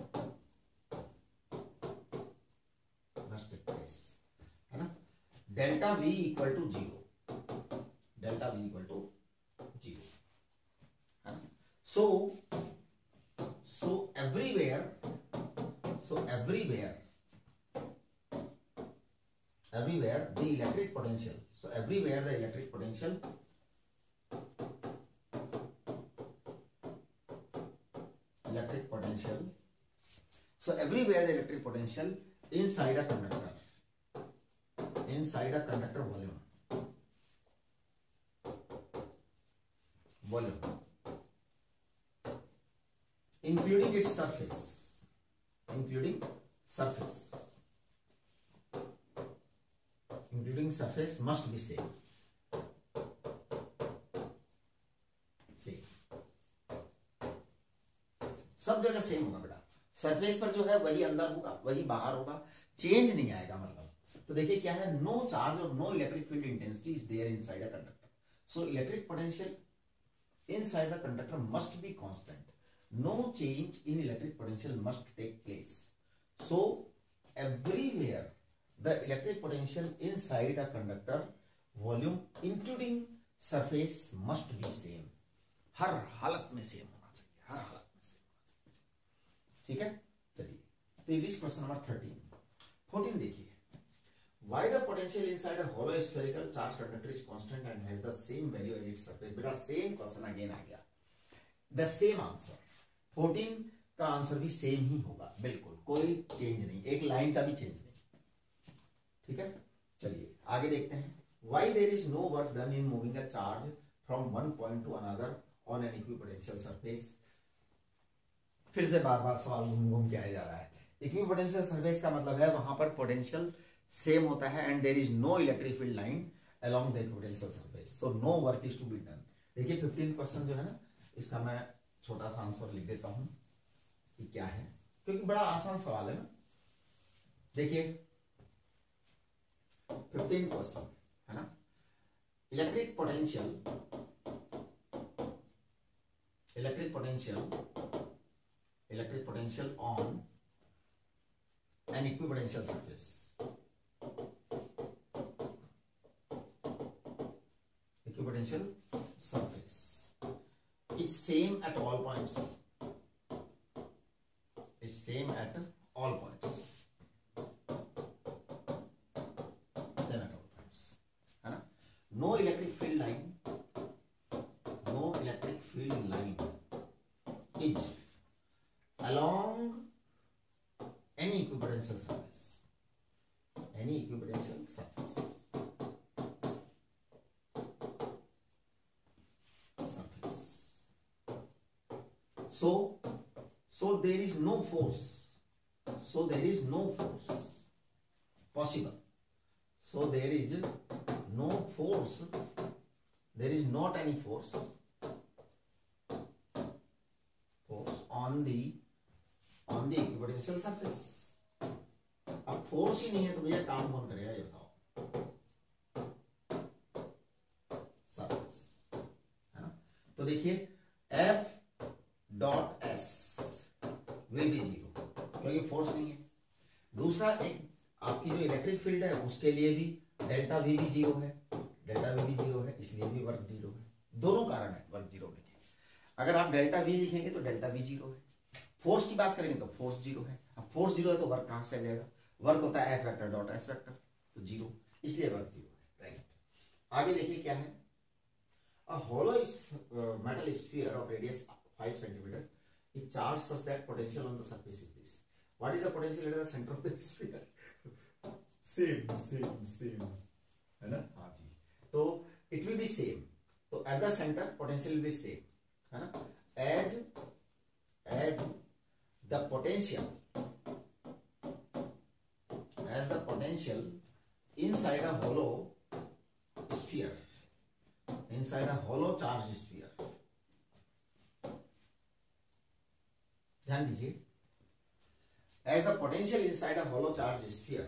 must take place है ना. Delta V equal to zero delta V equal to zero है ना. सो so everywhere so everywhere everywhere the electric potential so everywhere the electric potential electric potential so everywhere the electric potential inside a conductor inside a conductor volume volume including its surface including surface including surface must be same same सब जगह same होगा बेटा. Surface पर जो है वही अंदर होगा वही बाहर होगा, चेंज नहीं आएगा. मतलब तो देखिए क्या है, नो चार्ज और no electric field intensity is there inside a conductor. So electric potential inside the conductor must be constant. No change in electric potential must take place. So everywhere the electric potential inside a conductor volume including surface must be same. हर हालत में same होना चाहिए, हर हालत में same होना चाहिए. ठीक है, चलिए तो ये क्वेश्चन नंबर थर्टीन. फोर्टीन देखिए, why the potential inside a hollow spherical charged conductor is constant and has the same value as its surface. बेटा सेम क्वेश्चन अगेन आ गया, द सेम आंसर. फोर्टीन का आंसर भी same ही होगा, बिल्कुल कोई चेंज नहीं, एक लाइन का भी चेंज नहीं. ठीक है, चलिए आगे देखते हैं. Why there is no work done in moving a charge from one point to another on an equipotential surface. फिर से बार बार सवाल घूम घूम के आया जा रहा है. इक्विपोटेंशियल सरफेस का मतलब है वहां पर पोटेंशियल सेम होता है and there is no electric field line along the equipotential surface, so no work is to be done. देखिए फिफ्टीन क्वेश्चन जो है ना, इसका मैं छोटा सा आंसर लिख देता हूं कि क्या है, क्योंकि बड़ा आसान सवाल है ना. देखिए फिफ्टीन क्वेश्चन है ना, electric potential electric potential electric potential on an equipotential surface. Equipotential surface is same at all points, is same at all points, same at all points है ना. no electric field line no electric field line is along any equipotential surface any equipotential surface So, so there is no force. So there is no force possible. So there is no force. There is not any force. Force on the on the equipotential surface. अब force ही नहीं है तो भैया काम कौन करेगा ये बताओ. सरफेस है ना. तो देखिए F dot S will be zero, क्योंकि फोर्स नहीं है. दूसरा, एक आपकी जो इलेक्ट्रिक फील्ड है उसके लिए भी डेल्टा वी भी जीरो है, डेल्टा वी भी जीरो है, इसलिए भी वर्क जीरो है. दोनों कारण है वर्क जीरो होने के. अगर आप डेल्टा वी लिखेंगे तो डेल्टा वी जीरो है. फोर्स की बात करेंगे तो फोर्स जीरो है. अब फोर्स जीरो है तो वर्क कहां से आ जाएगा, वर्क होता है F vector dot S vector, तो जीरो, इसलिए वर्क जीरो है, राइट। आगे देखिए क्या है, a hollow metal sphere of radius five centimetre is charge such that potential on the surface is this, what is the potential at the centre of the sphere, same same same है ना, हाँ जी, तो it will be same, तो at the centre potential will be same, है ना, as as the potential as the potential inside a hollow sphere, inside a hollow charged sphere, ध्यान दीजिए, as the potential inside a hollow charged sphere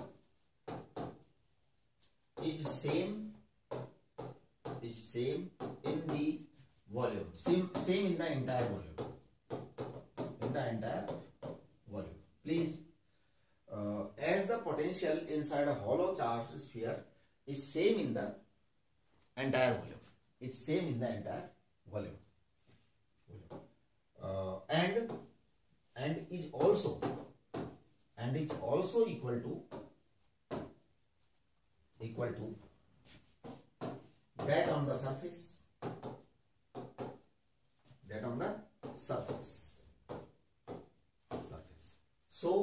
is same is same in the volume, same same in the entire volume, in the entire volume, please. Uh, as the potential inside a hollow charged sphere is same in the entire volume, it's same in the entire volume, uh, and and is also and is also equal to equal to that on the surface, that on the surface surface so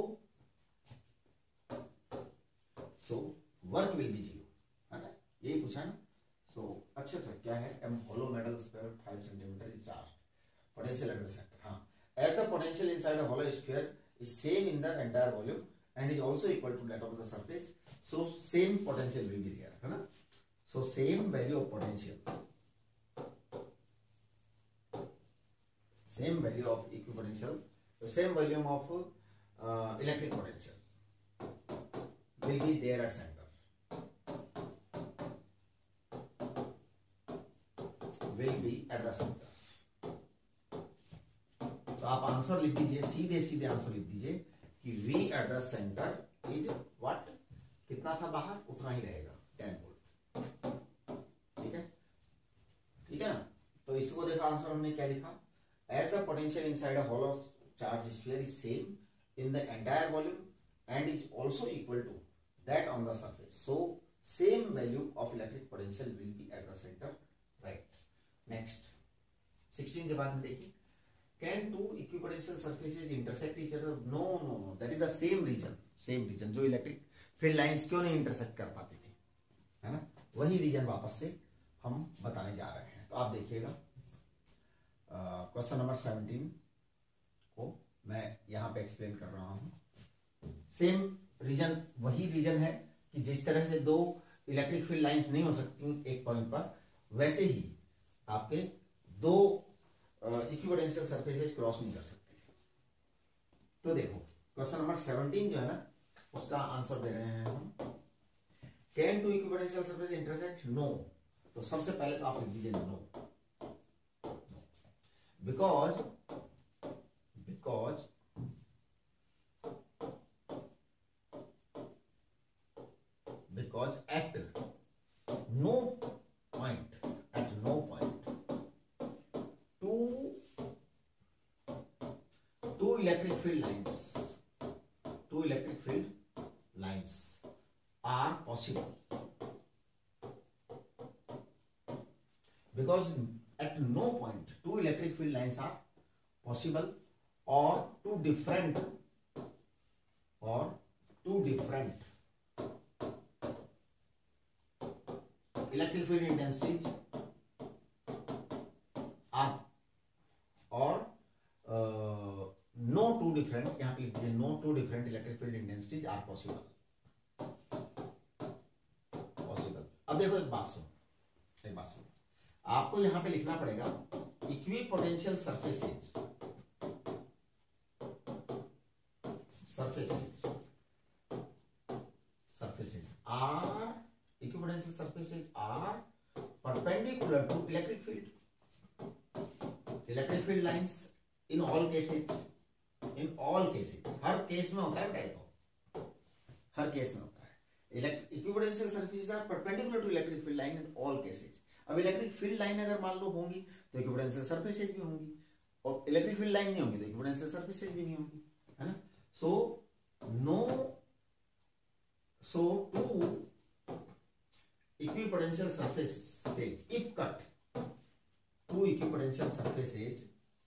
so work will be zero, है ना, यही पूछा ना। सो so, अच्छा अच्छा क्या है, um hollow metal sphere five centimetre is charge, potential at the centre, हाँ, as the potential inside a hollow sphere is same in the entire volume and is also equal to that of the surface, so same potential will be there, है ना, so same value of potential, same value of equipotential, same volume of electric potential will be there at center, will be at the center, तो आप answer लिख दीजिए, सीधे सीधे answer लिख दीजिए कि V at the center is what, कितना था बाहर उतना ही रहेगा, टेन वोल्ट, ठीक है, ठीक है ना। तो इसको देखा आंसर हमने क्या लिखा, as the potential inside a hollow charge sphere is same in the entire volume and is also equal to that on the surface, so same value of electric potential will be at the center, right। next sixteen के बाद में देखिए, can two equipotential surfaces intersect each other, no no no, that is the same region, same region जो electric field lines क्यों नहीं intersect कर पाती थी, है ना, वही रीजन वापस से हम बताने जा रहे हैं। तो आप देखिएगा क्वेश्चन नंबर सेवनटीन को मैं यहां पे एक्सप्लेन कर रहा हूं, सेम रीजन वही रीजन है कि जिस तरह से दो इलेक्ट्रिक फील्ड लाइंस नहीं हो सकती एक पॉइंट पर, वैसे ही आपके दो इक्विपोटेंशियल सरफेसेस क्रॉस नहीं कर सकते। तो देखो क्वेश्चन नंबर सेवनटीन जो है ना, उसका आंसर दे रहे हैं हम, can two equipotential surface intersect, no, तो सबसे पहले तो आप लिख दीजिए no, because because because at no point, at no point, two two electric field lines, two electric field lines are possible, because at no point two electric field lines are possible, or two different or two different electric field intensities are, or uh, no two different, यहां पे लिख दीजिए no two different electric field intensities are possible, possible। अब देखो एक बात सुनो, एक बात सुनो, आपको यहां पे लिखना पड़ेगा equipotential surfaces, surfaces surfaces are equipotential surfaces are perpendicular to electric field, electric field lines in all cases, in all cases, हर केस में होता है बेटा, तो हर केस में होता है, equipotential surfaces are perpendicular to electric field line in all cases। अब इलेक्ट्रिक फील्ड लाइन अगर मान लो होंगी तो इक्विपोटेंशियल सरफेसेज भी होंगी, और इलेक्ट्रिक फील्ड लाइन नहीं होंगी तो इक्विपोटेंशियल सरफेसेज भी नहीं होंगी, है ना। So no so two equipotential surfaces if cut, two equipotential surfaces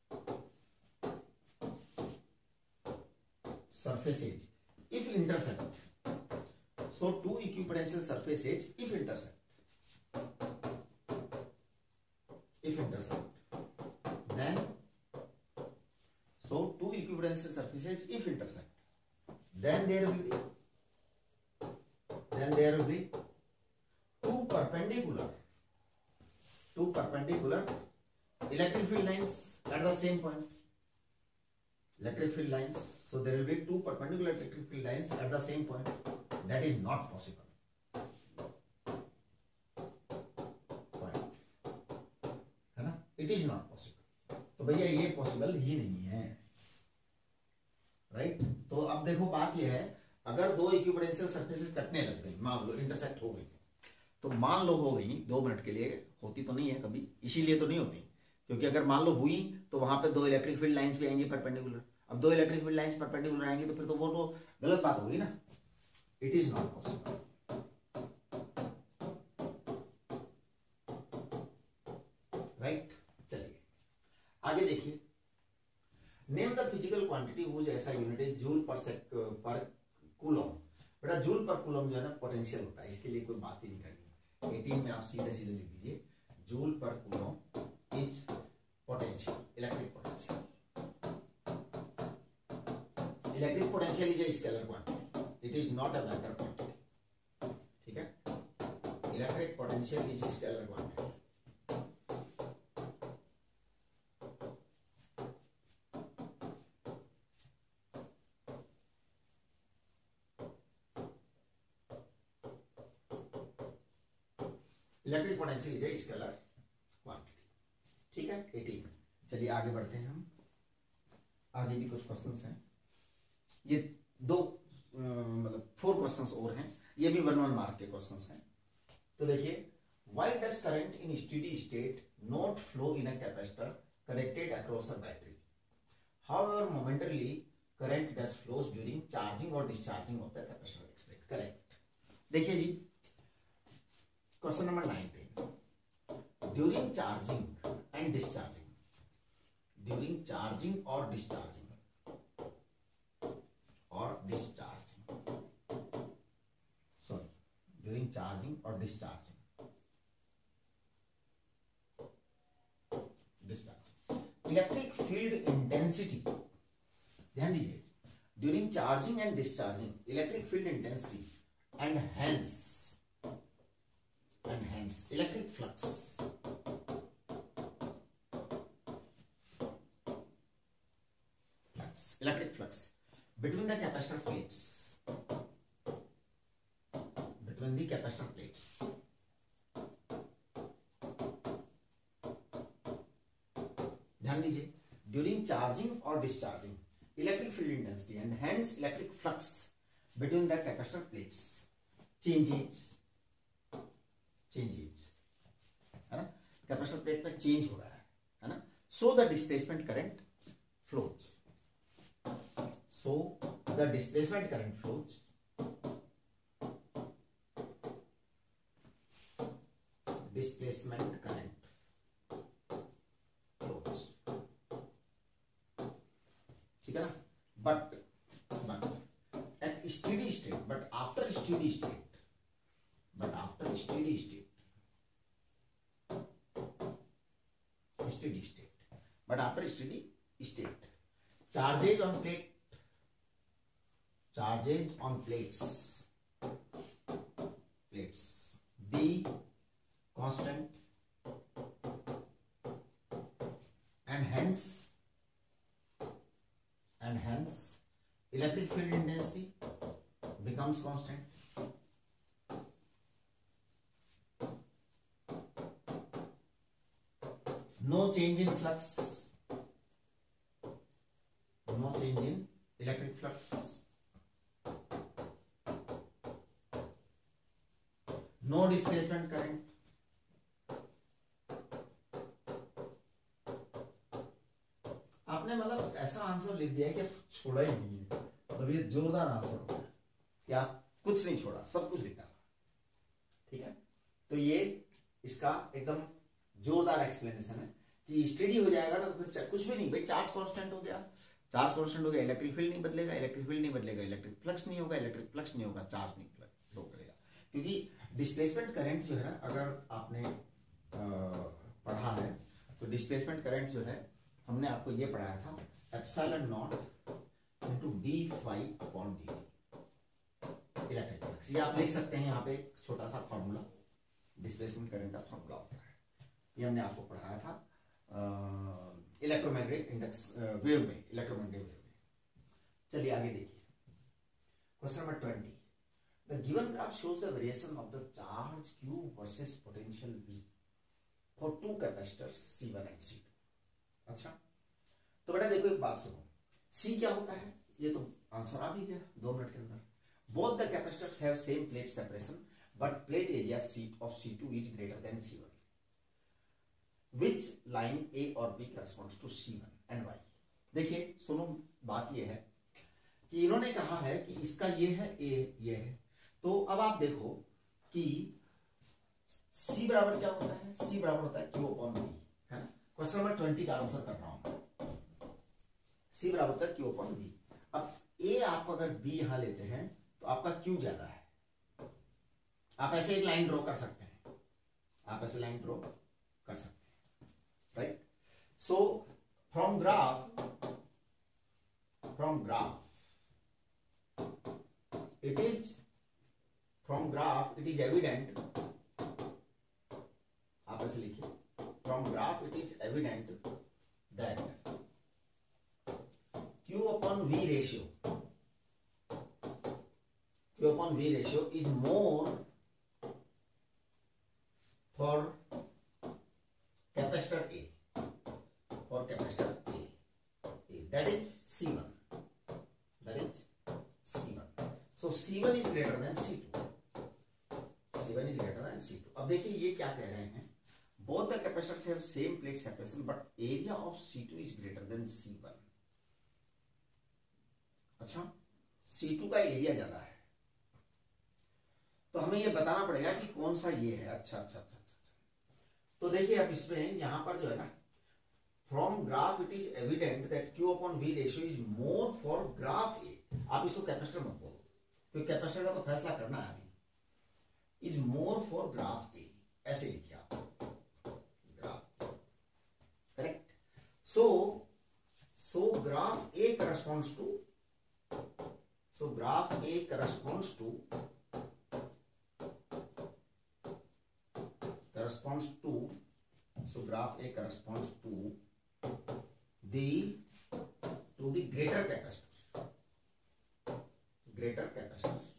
surfaces if intersect, so two equipotential surfaces if intersect, if intersect, then so two equipotential surfaces if intersect, then there will be, then there will be two perpendicular, two perpendicular electric field lines at the same point, electric field lines. So there will be two perpendicular electric field lines at the same point. That is not possible. Point. है ना? It is not possible. तो भैया ये possible ही नहीं है, right right? तो अब देखो बात ये है, अगर दो इक्विपोटेंशियल सरफेसेस कटने लग गई, मान लो इंटरसेक्ट हो गई, तो मान लो हो गई दो मिनट के लिए, होती तो नहीं है कभी, इसीलिए तो नहीं होती, क्योंकि अगर मान लो हुई तो वहां पे दो इलेक्ट्रिक फील्ड लाइंस भी आएंगी परपेंडिकुलर। अब दो इलेक्ट्रिक फील्ड लाइंस परपेंडिकुलर आएंगी तो फिर तो वो तो गलत बात होगी ना, it is not possible. Right, चलिए आगे देखिए। Name the physical quantity whose SI unit is joule per sec पर कूलम। बेटा जूल पर कूलम जो है ना पोटेंशियल होता है, इसके लिए कोई बात ही नहीं करनी। एटीन में आप सीधे सीधे लिख दीजिए joule per coulomb is potential, electric potential. Electric potential is a scalar quantity, it is not a vector quantity. ठीक है, electric potential is scalar quantity. Electric potential is a scalar quantity. ठीक है, एटीन। चलिए आगे बढ़ते हैं हम, आगे भी कुछ क्वेश्चंस हैं, ये दो मतलब फोर क्वेश्चंस और हैं, ये भी वन वन मार्क के क्वेश्चंस हैं। तो देखिए, why does current in steady state not flow in a capacitor connected across a battery, however momentarily current does flows during charging और discharging of the capacitor expect. Correct. देखिए जी, question number nineteen, during charging and discharging, during charging और discharging और discharging sorry during charging और discharging discharging electric field intensity, ध्यान दीजिए, during charging and discharging electric field intensity and hence and hence electric flux flux electric flux between the capacitor plates, between the capacitor plates ध्यान दीजिए, during charging or discharging electric field intensity and hence electric flux between the capacitor plates changes changes है ना, capacitor plate में change हो रहा है है ना। So the displacement current flows, so the displacement current flows displacement current flows. ठीक है ना, but but at steady state, but after steady state, but after steady state, steady state, but after steady state, charges on plate, charges on plates, plates be constant, and hence, and hence, electric field intensity becomes constant. No change in flux, no change in electric flux, no displacement current, आपने मतलब ऐसा answer लिख दिया है कि छोड़ा ही नहीं है, मतलब ये जोरदार आंसर होगा कि आप कुछ नहीं छोड़ा, सब कुछ लिख डाला। ठीक है, तो ये इसका एकदम जोरदार एक्सप्लेनेशन है कि स्टडी हो जाएगा ना तो फिर कुछ भी नहीं भाई, चार्ज कांस्टेंट हो गया, चार्ज कांस्टेंट हो गया, इलेक्ट्रिक फील्ड नहीं बदलेगा, इलेक्ट्रिक फील्ड नहीं बदलेगा, इलेक्ट्रिक फ्लक्स नहीं होगा, इलेक्ट्रिक फ्लक्स नहीं होगा, चार्ज नहीं फ्लो करेगा। क्योंकि डिस्प्लेसमेंट करंट जो है ना, अगर आपने आ, पढ़ा है तो डिस्प्लेसमेंट करंट जो है हमने आपको ये पढ़ाया था epsilon naught into D phi upon D electric flux. ये आप लिख सकते हैं यहाँ पे एक छोटा सा फॉर्मूला, डिस्प्लेसमेंट करंट का फॉर्मूला होता है, ये हमने आपको पढ़ाया था इलेक्ट्रोमैग्नेटिक इंडेक्स वेव में, इलेक्ट्रोमैग्नेटिक वेव में। चलिए आगे देखिए question number twenty, the given graph shows the variation of the charge Q versus potential V for two capacitors C one and C two. अच्छा, तो बेटा देखो एक बात सुनो, C क्या होता है, ये तो आंसर आ भी गया दो मिनट के अंदर। Both the capacitors have same plate separation but plate area C of C two is greater than C one. Which line A और B corresponds to C one and Y? देखिए सुनो, बात ये है कि इन्होंने कहा है कि इसका ये है A, ये है, तो अब आप देखो कि C बराबर क्या होता है, C बराबर होता है Q अपॉन B, है ना। क्वेश्चन नंबर ट्वेंटी का आंसर कर रहा हूं, C बराबर होता है Q अपॉन B। अब A आप अगर B यहां लेते हैं तो आपका Q ज्यादा है, आप ऐसे एक लाइन ड्रॉ कर सकते हैं, आप ऐसे लाइन ड्रॉ कर सकते हैं, right? So from graph, from graph, it is from graph it is evident, आप ऐसे लिखिए, from graph it is evident that Q upon V ratio, Q upon V ratio is more for capacitor A, for capacitor A, A, that is C one, that is C one. So C one is greater than C two, C one is greater than C two. अब देखिए ये क्या कह रहे हैं, both the capacitors have same plate separation but area of C two is greater than C one. अच्छा, C two का area ज्यादा है, तो हमें ये बताना पड़ेगा कि कौन सा ये है। अच्छा अच्छा अच्छा, तो देखिए अब इसमें यहां पर जो है ना, from graph it is evident that Q upon V ratio is more for graph A, आप इसको कैपेसिटर मत बोलो क्योंकि कैपेसिटर का तो फैसला करना है अभी, is more for graph A, ऐसे लिखिए आप graph, correct. So so graph A corresponds to, so graph A corresponds to corresponds to, so graph A corresponds to the to the greater capacitors, greater capacitors,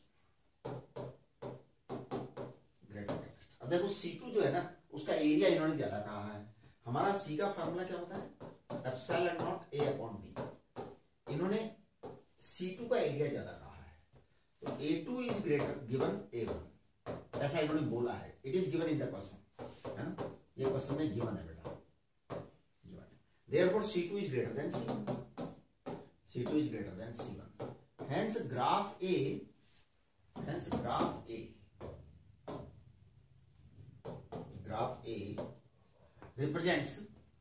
greater capacitors। अब देखो C to जो है ना, उसका area इन्होंने ज्यादा कहा है, हमारा C का फार्मूला क्या होता है epsilon naught A upon B, इन्होंने C टू का एरिया ज्यादा कहा है, तो A two is greater given A one, ऐसा इन्होंने बोला है, it is given in the question, है ना, ये क्वेश्चन में गिवन है बेटा, गिवन है। Therefore C two is greater than C one, C two is greater than C one, hence graph A, hence graph A, graph A represents,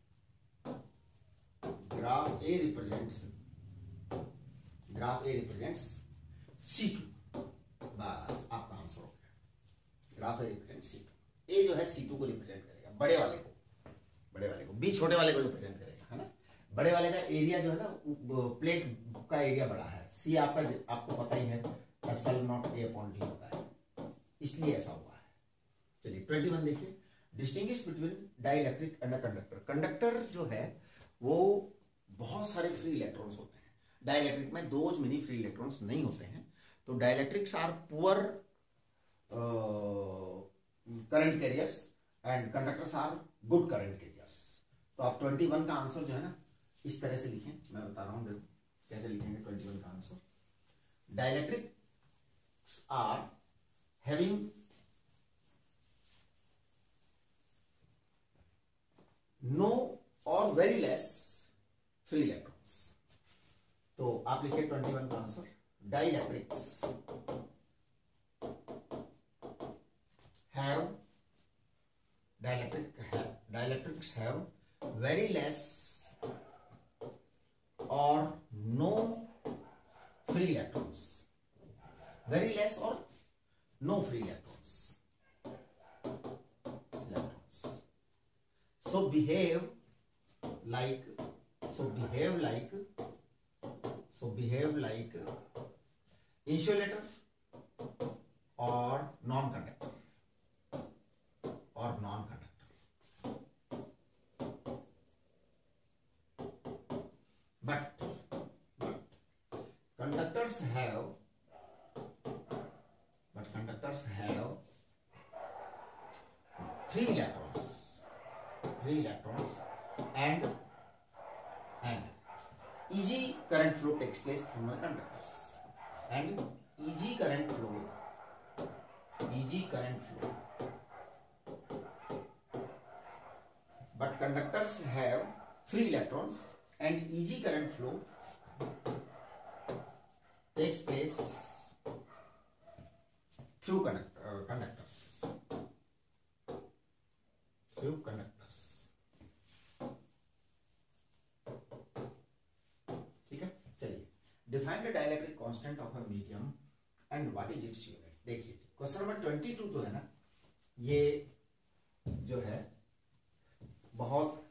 graph A represents, graph A represents C two, बस आपका answer हो गया, graph A represents C two, A जो है C to को represent करेगा, बड़े वाले को, बड़े वाले को, बी छोटे वाले को रिप्रेजेंट करेगा, है ना। बड़े वाले का एरिया जो है ना, प्लेट का एरिया बड़ा है, C आपका आपको पता ही है epsilon naught A upon D होता है, इसलिए ऐसा हुआ है। चलिए ट्वेंटी वन देखिए, distinguish between dielectric and conductor. Conductor जो है वो बहुत सारे फ्री इलेक्ट्रॉन्स होते हैं, डाइइलेक्ट्रिक में दो मिनी फ्री इलेक्ट्रॉन्स नहीं होते हैं, तो dielectrics are poor current carriers and conductors are good current carriers. तो आप ट्वेंटी वन का आंसर जो है ना इस तरह से लिखें, मैं बता रहा हूं, देखो कैसे लिखेंगे ट्वेंटी वन का answer. Dielectrics are having no और वेरी लेस फ्री इलेक्ट्रॉन्स, तो आप लिखिए ट्वेंटी वन का answer, dielectrics dielectrics have very less और no free electrons, very less और no free electrons, electrons so behave like so behave like so behave like insulator or non-conductor or non-conductor, but but conductors have but conductors have three electrons three electrons and and E G current flow takes place from the conductors, and E G current flow E G current flow but conductors have free electrons and E G current flow takes place through conduct, uh, conductors through conductors ठीक है। चलिए, define the dielectric constant of a medium and what is its unit. देखिए question number twenty two जो है ना, ये जो है बहुत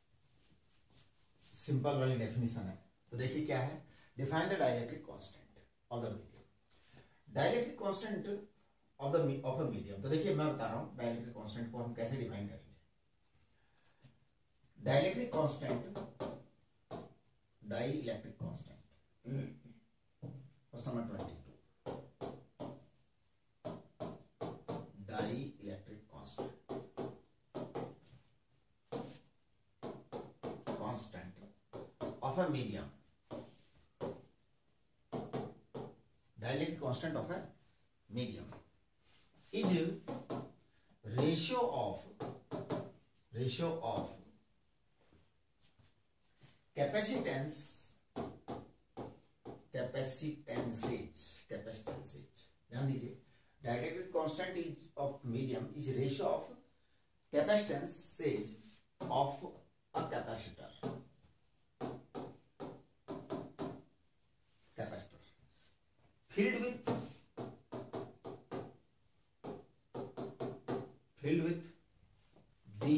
सिंपल वाली डेफिनेशन है। तो देखिए क्या है, define the dielectric constant of the medium. Dielectric constant of the of a medium, तो देखिए मैं बता रहा हूं डाइलेक्ट्रिक कांस्टेंट को हम कैसे डिफाइन करेंगे। Dielectric constant dielectric constant question number twenty two, dielectric constant constant of a medium, dielectric constant of a medium is ratio of ratio of capacitance capacitances capacitances ध्यान दीजिए, dielectric constant is of medium is ratio of capacitances of a capacitor capacitor filled with filled with the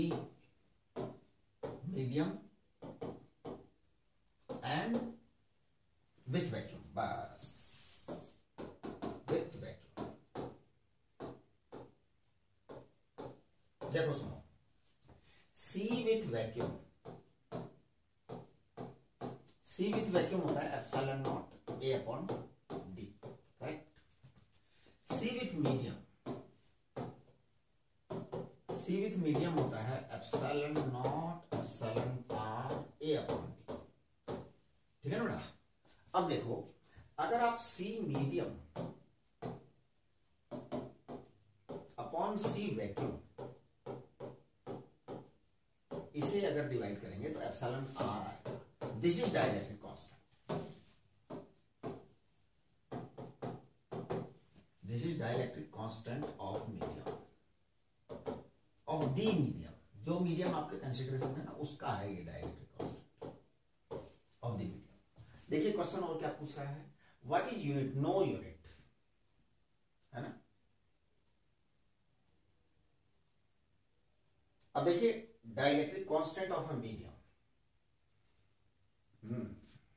medium and with vacuum, बस with vacuum। देखो सुनो, C with vacuum, C with vacuum होता है epsilon naught A upon D, correct. C with medium C with medium होता है epsilon naught epsilon R A upon D, ठीक है ना बेटा। अब देखो, अगर आप C medium upon C vacuum इसे अगर डिवाइड करेंगे तो एप्सिलॉन आर आएगा। This is dielectric constant, this is dielectric constant of medium of the medium. जो मीडियम आपके कंसिडरेशन है ना, उसका है ये dielectric constant of the medium. देखिए क्वेश्चन और क्या पूछ रहा है, what is unit, no unit, है ना। अब देखिए dielectric constant of a medium, hmm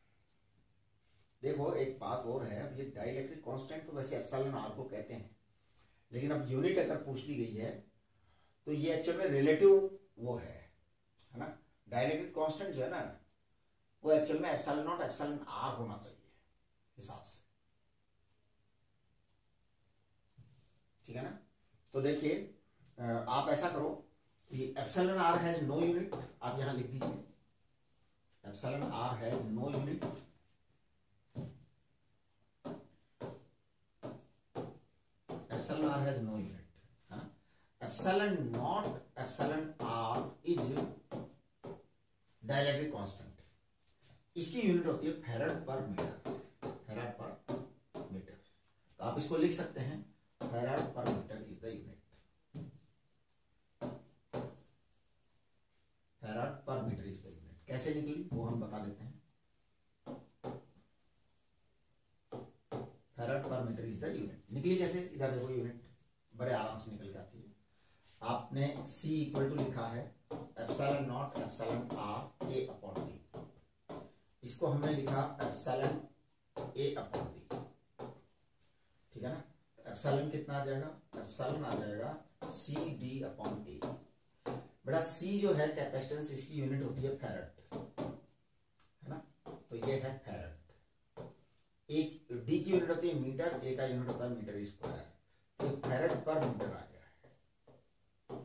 देखो एक बात और है, अब ये डाइलेक्ट्रिक कांस्टेंट तो वैसे एप्सिलॉन आर को कहते हैं, लेकिन अब यूनिट अगर पूछ ली गई है तो ये एक्चुअल में रिलेटिव वो है है ना। डाइलेक्ट्रिक कांस्टेंट जो है ना, वो एक्चुअल में एप्सिलॉन नॉट एप्सिलॉन आर होना चाहिए हिसाब से, ठीक है ना। तो देखिए आप ऐसा करो कि epsilon R has no unit, आप यहां लिख दीजिए epsilon R has no unit, epsilon R has no unit, epsilon naught epsilon R is dielectric constant. इसकी यूनिट होती है farad per metre, farad per metre. तो आप इसको लिख सकते हैं farad per metre is the unit. कैसे निकली वो हम बता देते हैं। Farad per metre is the unit. निकली कैसे, इधर देखो यूनिट बड़े आराम से निकल जाती है। आपने C इक्वल टू लिखा है epsilon naught epsilon R A upon D, इसको हमने लिखा एप्सिलॉन ए अपॉन डी, ठीक है ना। एप्सिलॉन कितना आ जाएगा, एप्सिलॉन आ जाएगा सी डी अपॉन ए। बेटा C जो है कैपेसिटेंस, इसकी यूनिट होती है फैराड, है ना, तो ये है फैराड। एक डी की यूनिट होती है मीटर, ए का यूनिट होता है मीटर स्क्वायर, तो फैराड पर मीटर आ गया है,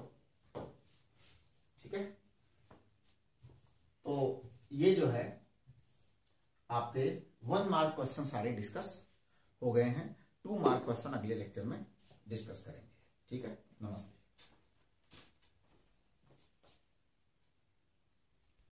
ठीक है। तो ये जो है आपके वन मार्क क्वेश्चन सारे डिस्कस हो गए हैं। टू मार्क क्वेश्चन अगले लेक्चर में डिस्कस करेंगे, ठीक है। नमस्ते।